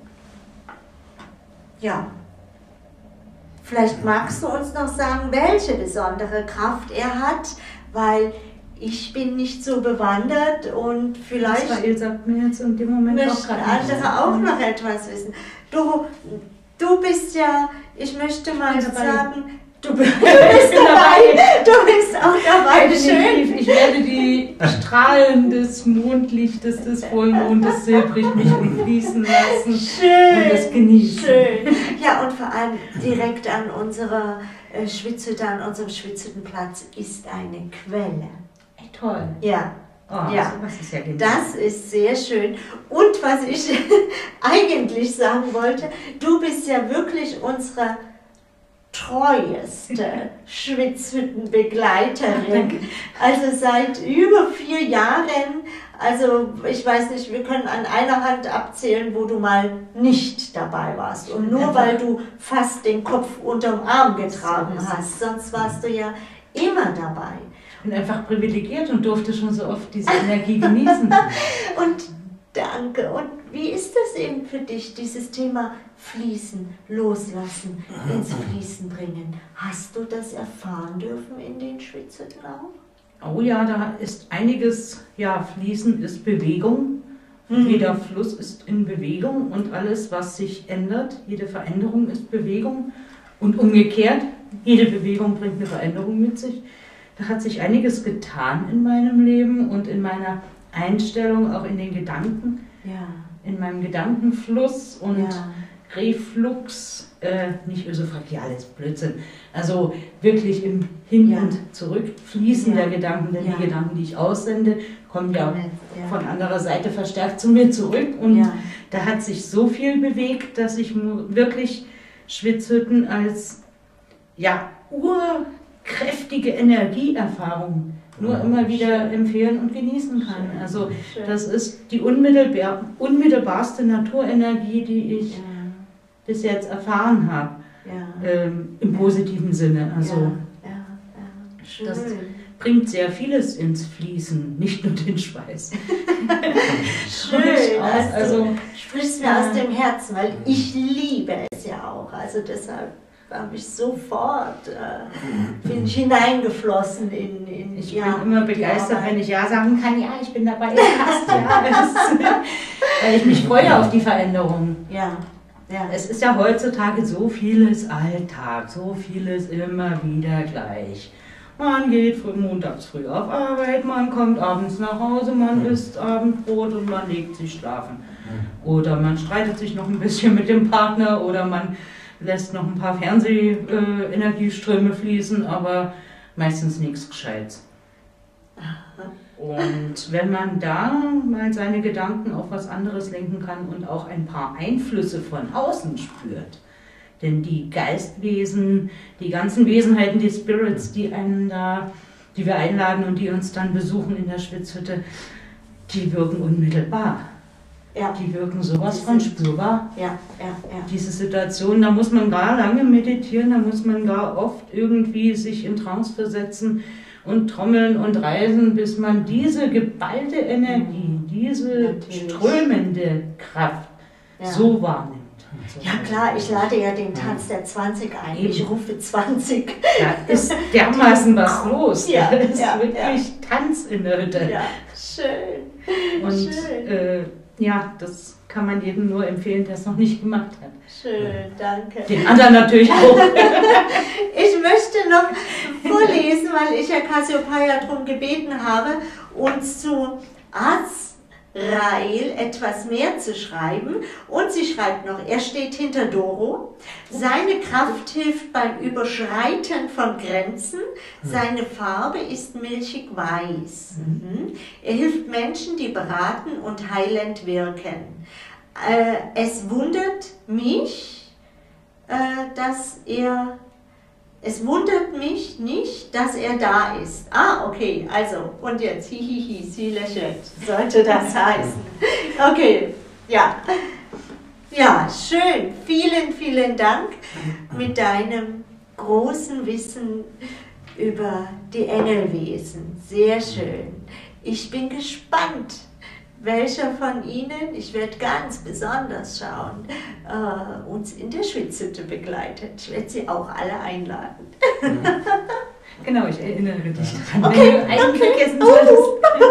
Speaker 1: Ja, vielleicht magst du uns noch sagen, welche besondere Kraft er hat, weil ich bin nicht so bewandert und vielleicht
Speaker 3: Israel sagt mir jetzt in dem Moment auch
Speaker 1: möchten
Speaker 3: gerade
Speaker 1: andere
Speaker 3: nicht.
Speaker 1: auch noch etwas wissen. Du, du bist ja, ich möchte mal
Speaker 3: Ich bin dabei.
Speaker 1: sagen, du, bist dabei, du bist auch dabei, schön.
Speaker 3: Ich, ich werde die Strahlen des Mondlichtes, des Vollmondes silbrig mich umfließen lassen
Speaker 1: Schön,
Speaker 3: und das genießen.
Speaker 1: schön. Ja, und vor allem direkt an unserer äh, Schwitzhütte, an unserem Schwitzhüttenplatz ist eine Quelle.
Speaker 3: Ey, toll.
Speaker 1: Ja.
Speaker 3: Oh,
Speaker 1: Ja.
Speaker 3: sowas ist ja genial.
Speaker 1: Das ist sehr schön. Und was ich eigentlich sagen wollte, du bist ja wirklich unsere treueste Schwitzhüttenbegleiterin. Also seit über vier Jahren, also ich weiß nicht, wir können an einer Hand abzählen, wo du mal nicht dabei warst. Und nur weil du fast den Kopf unterm Arm getragen hast, sonst warst du ja immer dabei.
Speaker 3: Ich bin einfach privilegiert und durfte schon so oft diese Energie genießen.
Speaker 1: Und danke. Und wie ist das eben für dich, dieses Thema Fließen, Loslassen, ins Fließen bringen? Hast du das erfahren dürfen in den Schwitzhütten auch?
Speaker 3: Oh ja, da ist einiges, ja, Fließen ist Bewegung.
Speaker 1: Mhm.
Speaker 3: Jeder Fluss ist in Bewegung und alles, was sich ändert, jede Veränderung ist Bewegung. Und umgekehrt, jede Bewegung bringt eine Veränderung mit sich. Da hat sich einiges getan in meinem Leben und in meiner Einstellung, auch in den Gedanken,
Speaker 1: Ja.
Speaker 3: in meinem Gedankenfluss und
Speaker 1: Ja.
Speaker 3: Reflux, äh, nicht ösophageales Blödsinn, also wirklich im Hin-
Speaker 1: Ja.
Speaker 3: und Zurückfließen
Speaker 1: Ja.
Speaker 3: der Gedanken, denn
Speaker 1: Ja.
Speaker 3: die Gedanken, die ich aussende, kommen ja
Speaker 1: Ja.
Speaker 3: von anderer Seite verstärkt zu mir zurück und
Speaker 1: Ja.
Speaker 3: da hat sich so viel bewegt, dass ich mu- wirklich Schwitzhütten als ja, urkräftige Energieerfahrung nur immer wieder empfehlen und genießen kann. Also
Speaker 1: Schön.
Speaker 3: das ist die unmittelbar, unmittelbarste Naturenergie, die ich
Speaker 1: Ja.
Speaker 3: bis jetzt erfahren habe,
Speaker 1: Ja.
Speaker 3: ähm, im positiven Sinne. Also
Speaker 1: ja. Ja. Ja. Schön.
Speaker 3: das bringt sehr vieles ins Fließen, nicht nur den Schweiß.
Speaker 1: Schön.
Speaker 3: Durchaus, also
Speaker 1: sprichst mir
Speaker 3: ja.
Speaker 1: aus dem Herzen, weil ich liebe es ja auch. Also deshalb habe ich sofort äh, bin ich hineingeflossen in, in
Speaker 3: ich
Speaker 1: ja,
Speaker 3: bin immer
Speaker 1: die
Speaker 3: begeistert,
Speaker 1: Arbeit.
Speaker 3: wenn ich ja sagen kann, ja, ich bin dabei, passt, ja. Es, weil ich mich freue auf die Veränderung.
Speaker 1: Ja, ja.
Speaker 3: Es ist ja heutzutage so vieles Alltag, so vieles immer wieder gleich. Man geht früh, montags früh auf Arbeit, man kommt abends nach Hause, man isst Abendbrot und man legt sich schlafen. Oder man streitet sich noch ein bisschen mit dem Partner oder man lässt noch ein paar Fernsehenergieströme fließen, aber meistens nichts Gescheites. Und wenn man da mal seine Gedanken auf was anderes lenken kann und auch ein paar Einflüsse von außen spürt, denn die Geistwesen, die ganzen Wesenheiten, die Spirits, die einen da, die wir einladen und die uns dann besuchen in der Schwitzhütte, die wirken unmittelbar.
Speaker 1: Ja.
Speaker 3: Die wirken sowas von spürbar.
Speaker 1: Ja, ja, ja.
Speaker 3: Diese Situation, da muss man gar lange meditieren, da muss man gar oft irgendwie sich in Trance versetzen und trommeln und reisen, bis man diese geballte Energie, diese
Speaker 1: Natürlich.
Speaker 3: strömende Kraft
Speaker 1: Ja.
Speaker 3: so wahrnimmt.
Speaker 1: Ja klar, ich lade ja den Tanz der zwanzig ein.
Speaker 3: Eben.
Speaker 1: Ich rufe zwanzig.
Speaker 3: Da ist dermaßen was los.
Speaker 1: Ja,
Speaker 3: Da ist
Speaker 1: ja,
Speaker 3: wirklich Tanz in der Hütte.
Speaker 1: Ja, schön.
Speaker 3: Und
Speaker 1: schön.
Speaker 3: äh, ja, das kann man jedem nur empfehlen, der es noch nicht gemacht hat.
Speaker 1: Schön, danke.
Speaker 3: Den anderen natürlich auch.
Speaker 1: Ich möchte noch vorlesen, weil ich ja Cassiopeia darum gebeten habe, uns zu Az, Rael etwas mehr zu schreiben. Und sie schreibt noch, er steht hinter Doro. Seine Kraft hilft beim Überschreiten von Grenzen. Seine Farbe ist milchig weiß. Mhm. Er hilft Menschen, die beraten und heilend wirken. Äh, es wundert mich, äh, dass er... Es wundert mich nicht, dass er da ist. Ah, okay, also, und jetzt, hihihi, sie lächelt, sollte das heißen. Okay, ja. Ja, schön. Vielen, vielen Dank mit deinem großen Wissen über die Engelwesen. Sehr schön. Ich bin gespannt, welcher von Ihnen, ich werde ganz besonders schauen, äh, uns in der Schwitzhütte begleitet. Ich werde Sie auch alle einladen.
Speaker 3: Genau, ich erinnere dich daran,
Speaker 1: Okay,
Speaker 3: wenn du einen
Speaker 1: okay.
Speaker 3: vergessen solltest.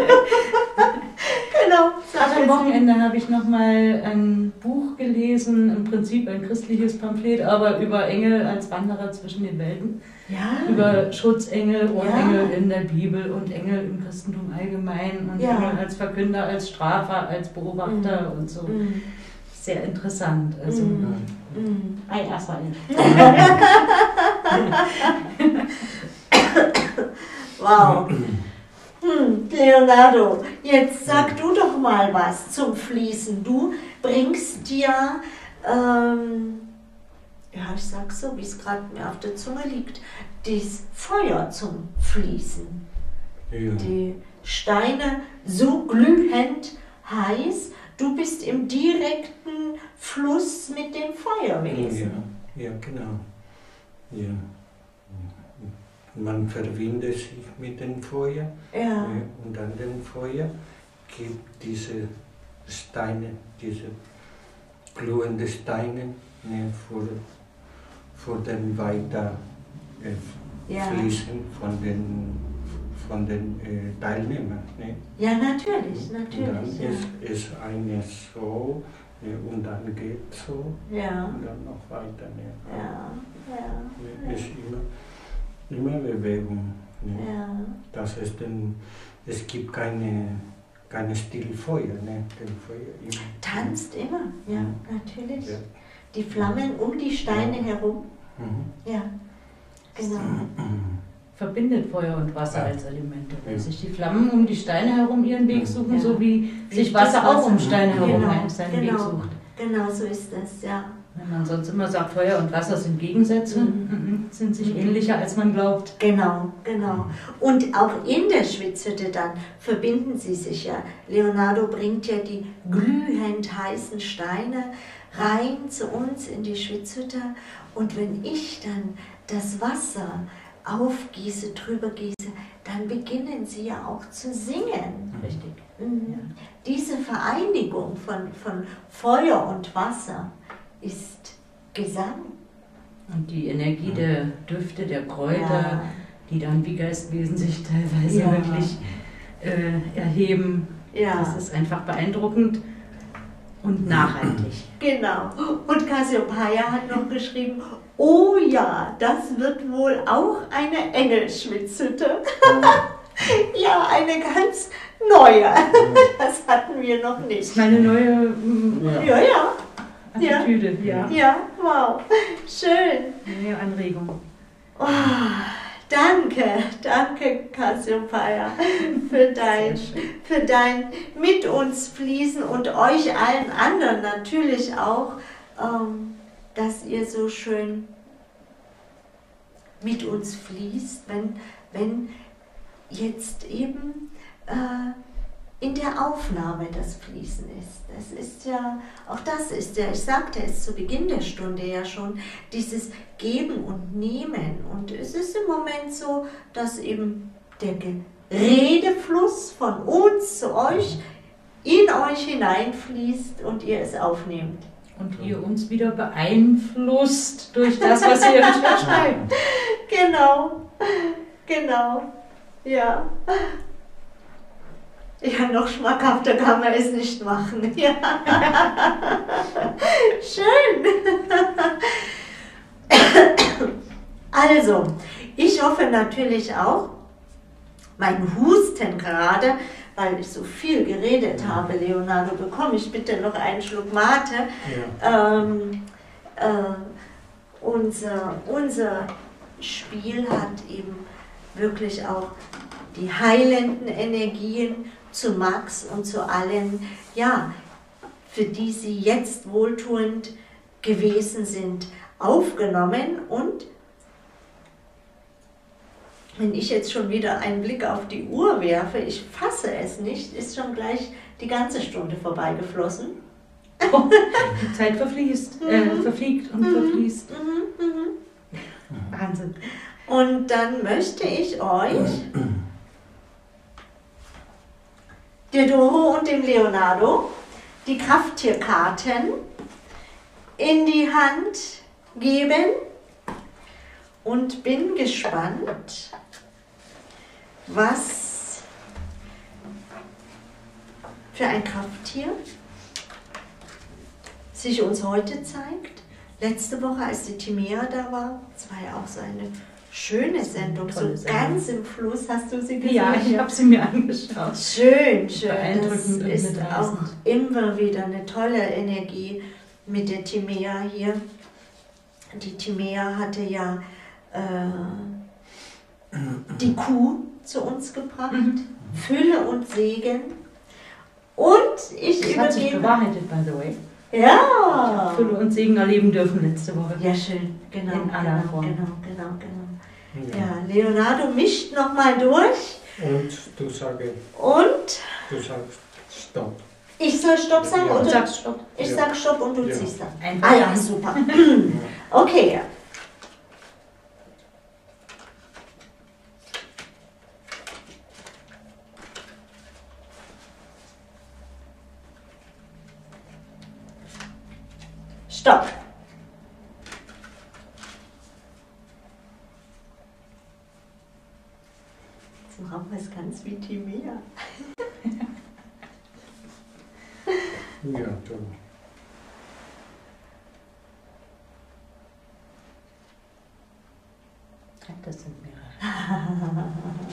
Speaker 1: Genau.
Speaker 3: Ach, am Wochenende habe ich nochmal ein Buch gelesen, im Prinzip ein christliches Pamphlet, aber über Engel als Wanderer zwischen den Welten.
Speaker 1: Ja.
Speaker 3: Über Schutzengel und
Speaker 1: Ja.
Speaker 3: Engel in der Bibel und Engel im Christentum allgemein und
Speaker 1: Ja.
Speaker 3: Engel als Verkünder, als Strafer, als Beobachter
Speaker 1: Mhm.
Speaker 3: und so.
Speaker 1: Mhm.
Speaker 3: Sehr interessant. Also,
Speaker 1: Mhm. Mhm.
Speaker 3: ein Asser.
Speaker 1: Wow. Hm, Leonardo, jetzt sag du doch mal was zum Fließen. Du bringst ja, ähm, ja, ich sag so, wie es gerade mir auf der Zunge liegt, das Feuer zum Fließen.
Speaker 2: Ja.
Speaker 1: Die Steine so glühend heiß, du bist im direkten Fluss mit dem Feuerwesen.
Speaker 2: Ja, ja, genau. Ja. Man verbindet sich mit dem Feuer
Speaker 1: Ja.
Speaker 2: ja, und an dem Feuer gibt diese Steine, diese glühenden Steine ne, vor, vor dem weiter äh,
Speaker 1: Ja.
Speaker 2: Fließen von den, von den äh, Teilnehmern. Ne.
Speaker 1: Ja, natürlich,
Speaker 2: Und dann
Speaker 1: natürlich.
Speaker 2: ist, ist eine so ne, und dann geht so
Speaker 1: Ja,
Speaker 2: und dann noch weiter. Ne.
Speaker 1: ja, ja,
Speaker 2: Ne, ist immer, immer Bewegung. Ne.
Speaker 1: ja.
Speaker 2: Das ist denn, es gibt keine, keine Stillfeuer. Ne? Den Feuer immer.
Speaker 1: Tanzt immer, ja,
Speaker 2: Mhm.
Speaker 1: natürlich.
Speaker 2: Ja.
Speaker 1: Die Flammen um die Steine
Speaker 2: Ja.
Speaker 1: herum.
Speaker 2: Mhm.
Speaker 1: Ja, genau.
Speaker 3: Verbindet Feuer und Wasser
Speaker 2: Ja.
Speaker 3: als Elemente, weil
Speaker 2: Ja.
Speaker 3: sich die Flammen um die Steine herum ihren Weg suchen,
Speaker 1: Ja.
Speaker 3: so wie sich
Speaker 1: das
Speaker 3: Wasser auch um
Speaker 1: Wasser.
Speaker 3: Steine herum
Speaker 1: Genau,
Speaker 3: seinen
Speaker 1: genau.
Speaker 3: Weg sucht.
Speaker 1: Genau so ist das, ja.
Speaker 3: Wenn man sonst immer sagt, Feuer und Wasser sind Gegensätze,
Speaker 1: Mhm.
Speaker 3: mhm, sind sich
Speaker 1: Mhm.
Speaker 3: ähnlicher, als man glaubt.
Speaker 1: Genau, genau. Und auch in der Schwitzhütte dann verbinden sie sich ja. Leonardo bringt ja die glühend heißen Steine rein zu uns in die Schwitzhütte. Und wenn ich dann das Wasser aufgieße, drüber gieße, dann beginnen sie ja auch zu singen.
Speaker 3: Richtig.
Speaker 1: Mhm. Diese Vereinigung von, von Feuer und Wasser ist Gesang.
Speaker 3: Und die Energie der Düfte, der Kräuter,
Speaker 1: Ja.
Speaker 3: die dann wie Geistwesen sich teilweise
Speaker 1: Ja.
Speaker 3: wirklich äh, erheben,
Speaker 1: Ja.
Speaker 3: das ist einfach beeindruckend und nachhaltig.
Speaker 1: Genau. Und Cassiopeia hat noch geschrieben, oh ja, das wird wohl auch eine Engelschwitzhütte. Ja, eine ganz neue. Das hatten wir noch
Speaker 3: Das
Speaker 1: nicht.
Speaker 3: ist meine neue mm,
Speaker 1: Ja, ja.
Speaker 3: Attitüde, ja.
Speaker 1: Ja, wow. Schön.
Speaker 3: Neue Anregung.
Speaker 1: Oh, danke, danke Cassiopeia für dein,
Speaker 3: Sehr schön.
Speaker 1: für dein mit uns fließen und euch allen anderen natürlich auch, ähm, dass ihr so schön mit uns fließt, wenn, wenn jetzt eben äh, in der Aufnahme das Fließen ist. Das ist ja, auch das ist ja, ich sagte es zu Beginn der Stunde ja schon, dieses Geben und Nehmen. Und es ist im Moment so, dass eben der Redefluss von uns zu euch in euch hineinfließt und ihr es aufnehmt.
Speaker 3: Und ihr uns wieder beeinflusst durch das, was ihr im Chat schreibt.
Speaker 1: Genau, genau, ja. Ja, noch schmackhafter kann man es nicht machen. Ja. Schön. Also, ich hoffe natürlich auch, mein Husten gerade weil ich so viel geredet habe, Leonardo, bekomme ich bitte noch einen Schluck Mate. Ja. Ähm, äh, unser, unser Spiel hat eben wirklich auch die heilenden Energien zu Max und zu allen, ja, für die sie jetzt wohltuend gewesen sind, aufgenommen. Und wenn ich jetzt schon wieder einen Blick auf die Uhr werfe, ich fasse es nicht, ist schon gleich die ganze Stunde vorbeigeflossen.
Speaker 3: Oh, die Zeit verfließt, äh, verfliegt und mhm. verfließt. Mhm. Mhm. Wahnsinn.
Speaker 1: Und dann möchte ich euch, der Doro und dem Leonardo, die Krafttierkarten in die Hand geben und bin gespannt, was für ein Krafttier sich uns heute zeigt. Letzte Woche, als die Timea da war, das war ja auch so eine schöne Sendung, so Sendung. Ganz im Fluss. Hast du sie gesehen?
Speaker 3: Ja, ich habe sie mir angeschaut.
Speaker 1: Schön, schön. Das ist auch immer wieder eine tolle Energie mit der Timea hier. Die Timea hatte ja äh, die Kuh zu uns gebracht, mhm. Fülle und Segen. Und ich
Speaker 3: das
Speaker 1: übergebe...
Speaker 3: hat sich bewahrheitet, by the way.
Speaker 1: Ja!
Speaker 3: Ich habe Fülle und Segen erleben dürfen letzte Woche.
Speaker 1: Ja, schön. Genau,
Speaker 3: in aller
Speaker 1: genau,
Speaker 3: Form.
Speaker 1: genau, genau, genau. Ja, ja, Leonardo mischt nochmal durch.
Speaker 2: Und du sagst...
Speaker 1: Und?
Speaker 2: Du sagst Stopp.
Speaker 1: Ich soll Stopp sagen?
Speaker 3: Ja.
Speaker 1: Und
Speaker 3: du sagst Stopp.
Speaker 1: Ich
Speaker 2: ja.
Speaker 1: sag Stopp und du
Speaker 2: ja.
Speaker 1: ziehst dann.
Speaker 3: Einfach
Speaker 1: ah ja, super. Okay. Stopp. Jetzt machen wir es ganz wie Timea.
Speaker 2: Ja, toll.
Speaker 3: Das sind mehrere.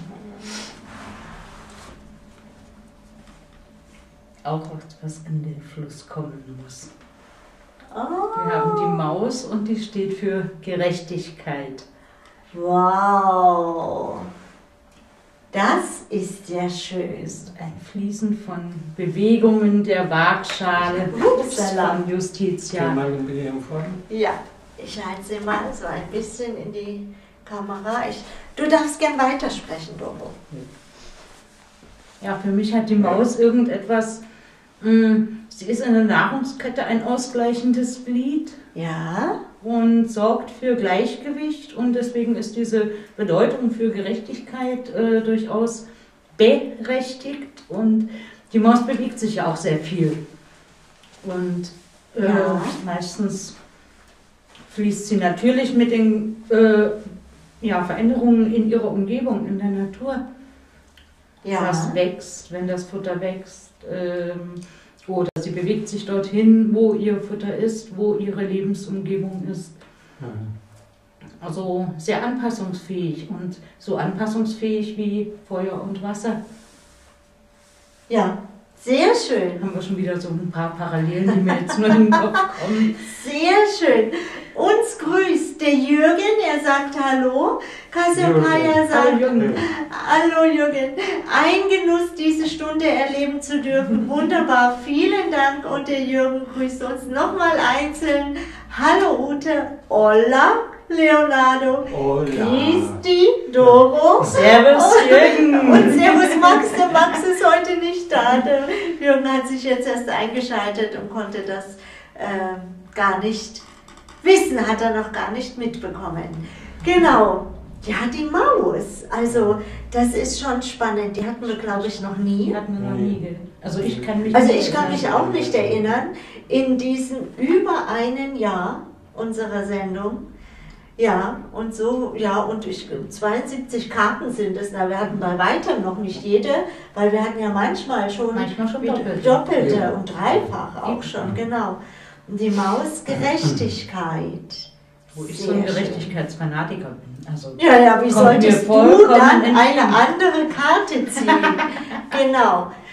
Speaker 3: Auch etwas in den Fluss kommen muss.
Speaker 1: Oh.
Speaker 3: Wir haben die Maus und die steht für Gerechtigkeit.
Speaker 1: Wow, das ist ja schön.
Speaker 3: Ist ein Fließen von Bewegungen der Waagschale von Justitia.
Speaker 2: Mal ein bisschen vor.
Speaker 1: Ja, ich halte sie mal so ein bisschen in die Kamera. Ich, du darfst gern weitersprechen, Doro.
Speaker 3: Ja, für mich hat die Maus irgendetwas... Sie ist in der Nahrungskette ein ausgleichendes Glied.
Speaker 1: Ja.
Speaker 3: Und sorgt für Gleichgewicht und deswegen ist diese Bedeutung für Gerechtigkeit äh, durchaus berechtigt und die Maus bewegt sich ja auch sehr viel und äh,
Speaker 1: ja.
Speaker 3: meistens fließt sie natürlich mit den äh, ja, Veränderungen in ihrer Umgebung, in der Natur.
Speaker 1: Ja.
Speaker 3: Was wächst, wenn das Futter wächst. Ähm, oder sie bewegt sich dorthin, wo ihr Futter ist, wo ihre Lebensumgebung ist. Mhm. Also sehr anpassungsfähig und so anpassungsfähig wie Feuer und Wasser.
Speaker 1: Ja, sehr schön.
Speaker 3: Haben wir schon wieder so ein paar Parallelen, die mir jetzt nur in den Kopf kommen.
Speaker 1: Sehr schön. Uns grüßt der Jürgen, er sagt Hallo. Cassiopeia sagt
Speaker 3: Hallo Jürgen.
Speaker 1: Hallo Jürgen. Ein Genuss, diese Stunde erleben zu dürfen. Wunderbar, vielen Dank. Und der Jürgen grüßt uns nochmal einzeln. Hallo Ute, hola Leonardo,
Speaker 2: Hola.
Speaker 1: Christi, Doro.
Speaker 3: Servus Jürgen.
Speaker 1: Und Servus Max, der Max ist heute nicht da. Der Jürgen hat sich jetzt erst eingeschaltet und konnte das äh, gar nicht wissen, hat er noch gar nicht mitbekommen. Genau, ja, die Maus. Also, das ist schon spannend. Die hatten wir, glaube ich, noch nie.
Speaker 3: Die hatten wir noch nie gehört. Also ich kann mich
Speaker 1: Also ich kann mich auch nicht erinnern, in diesem über einen Jahr unserer Sendung. Ja, und so, ja, und ich, zweiundsiebzig Karten sind es. Na, wir hatten bei weitem noch nicht jede, weil wir hatten ja manchmal schon,
Speaker 3: manchmal schon doppelte,
Speaker 1: doppelte ja. Und dreifach auch schon, genau. Und die Maus Gerechtigkeit.
Speaker 3: Wo ich so ein Gerechtigkeitsfanatiker bin. Also
Speaker 1: ja, ja, wie solltest du dann eine andere Karte ziehen? Genau.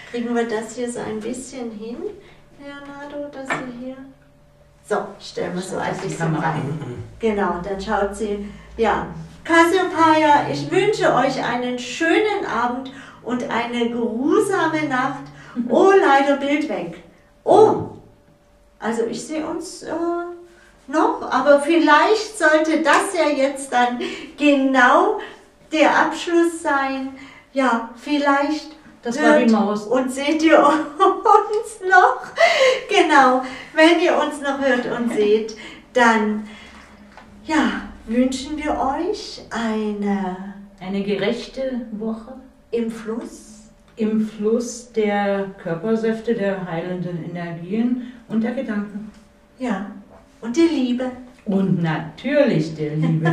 Speaker 1: Kriegen wir das hier so ein bisschen hin, Leonardo, dass sie hier... So, stellen wir so ein bisschen rein. Genau, dann schaut sie... Ja, Cassiopeia, ich wünsche euch einen schönen Abend und eine geruhsame Nacht. Oh, leider Bild weg. Oh, also ich sehe uns äh, noch, aber vielleicht sollte das ja jetzt dann genau der Abschluss sein. Ja, vielleicht
Speaker 3: das war die Maus.
Speaker 1: Und seht ihr uns noch? Genau, wenn ihr uns noch hört und seht, dann ja, wünschen wir euch eine,
Speaker 3: eine gerechte Woche
Speaker 1: im Fluss.
Speaker 3: Im Fluss der Körpersäfte, der heilenden Energien und der Gedanken.
Speaker 1: Ja, und der Liebe.
Speaker 3: Und natürlich der Liebe.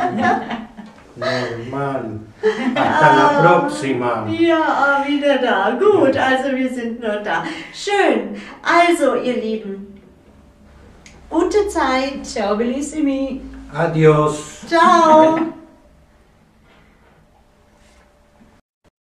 Speaker 2: Normal. Hasta la próxima.
Speaker 1: Ja, wieder da. Gut, also wir sind nur da. Schön. Also, ihr Lieben, gute Zeit.
Speaker 3: Ciao, bellissimi.
Speaker 2: Adios.
Speaker 1: Ciao.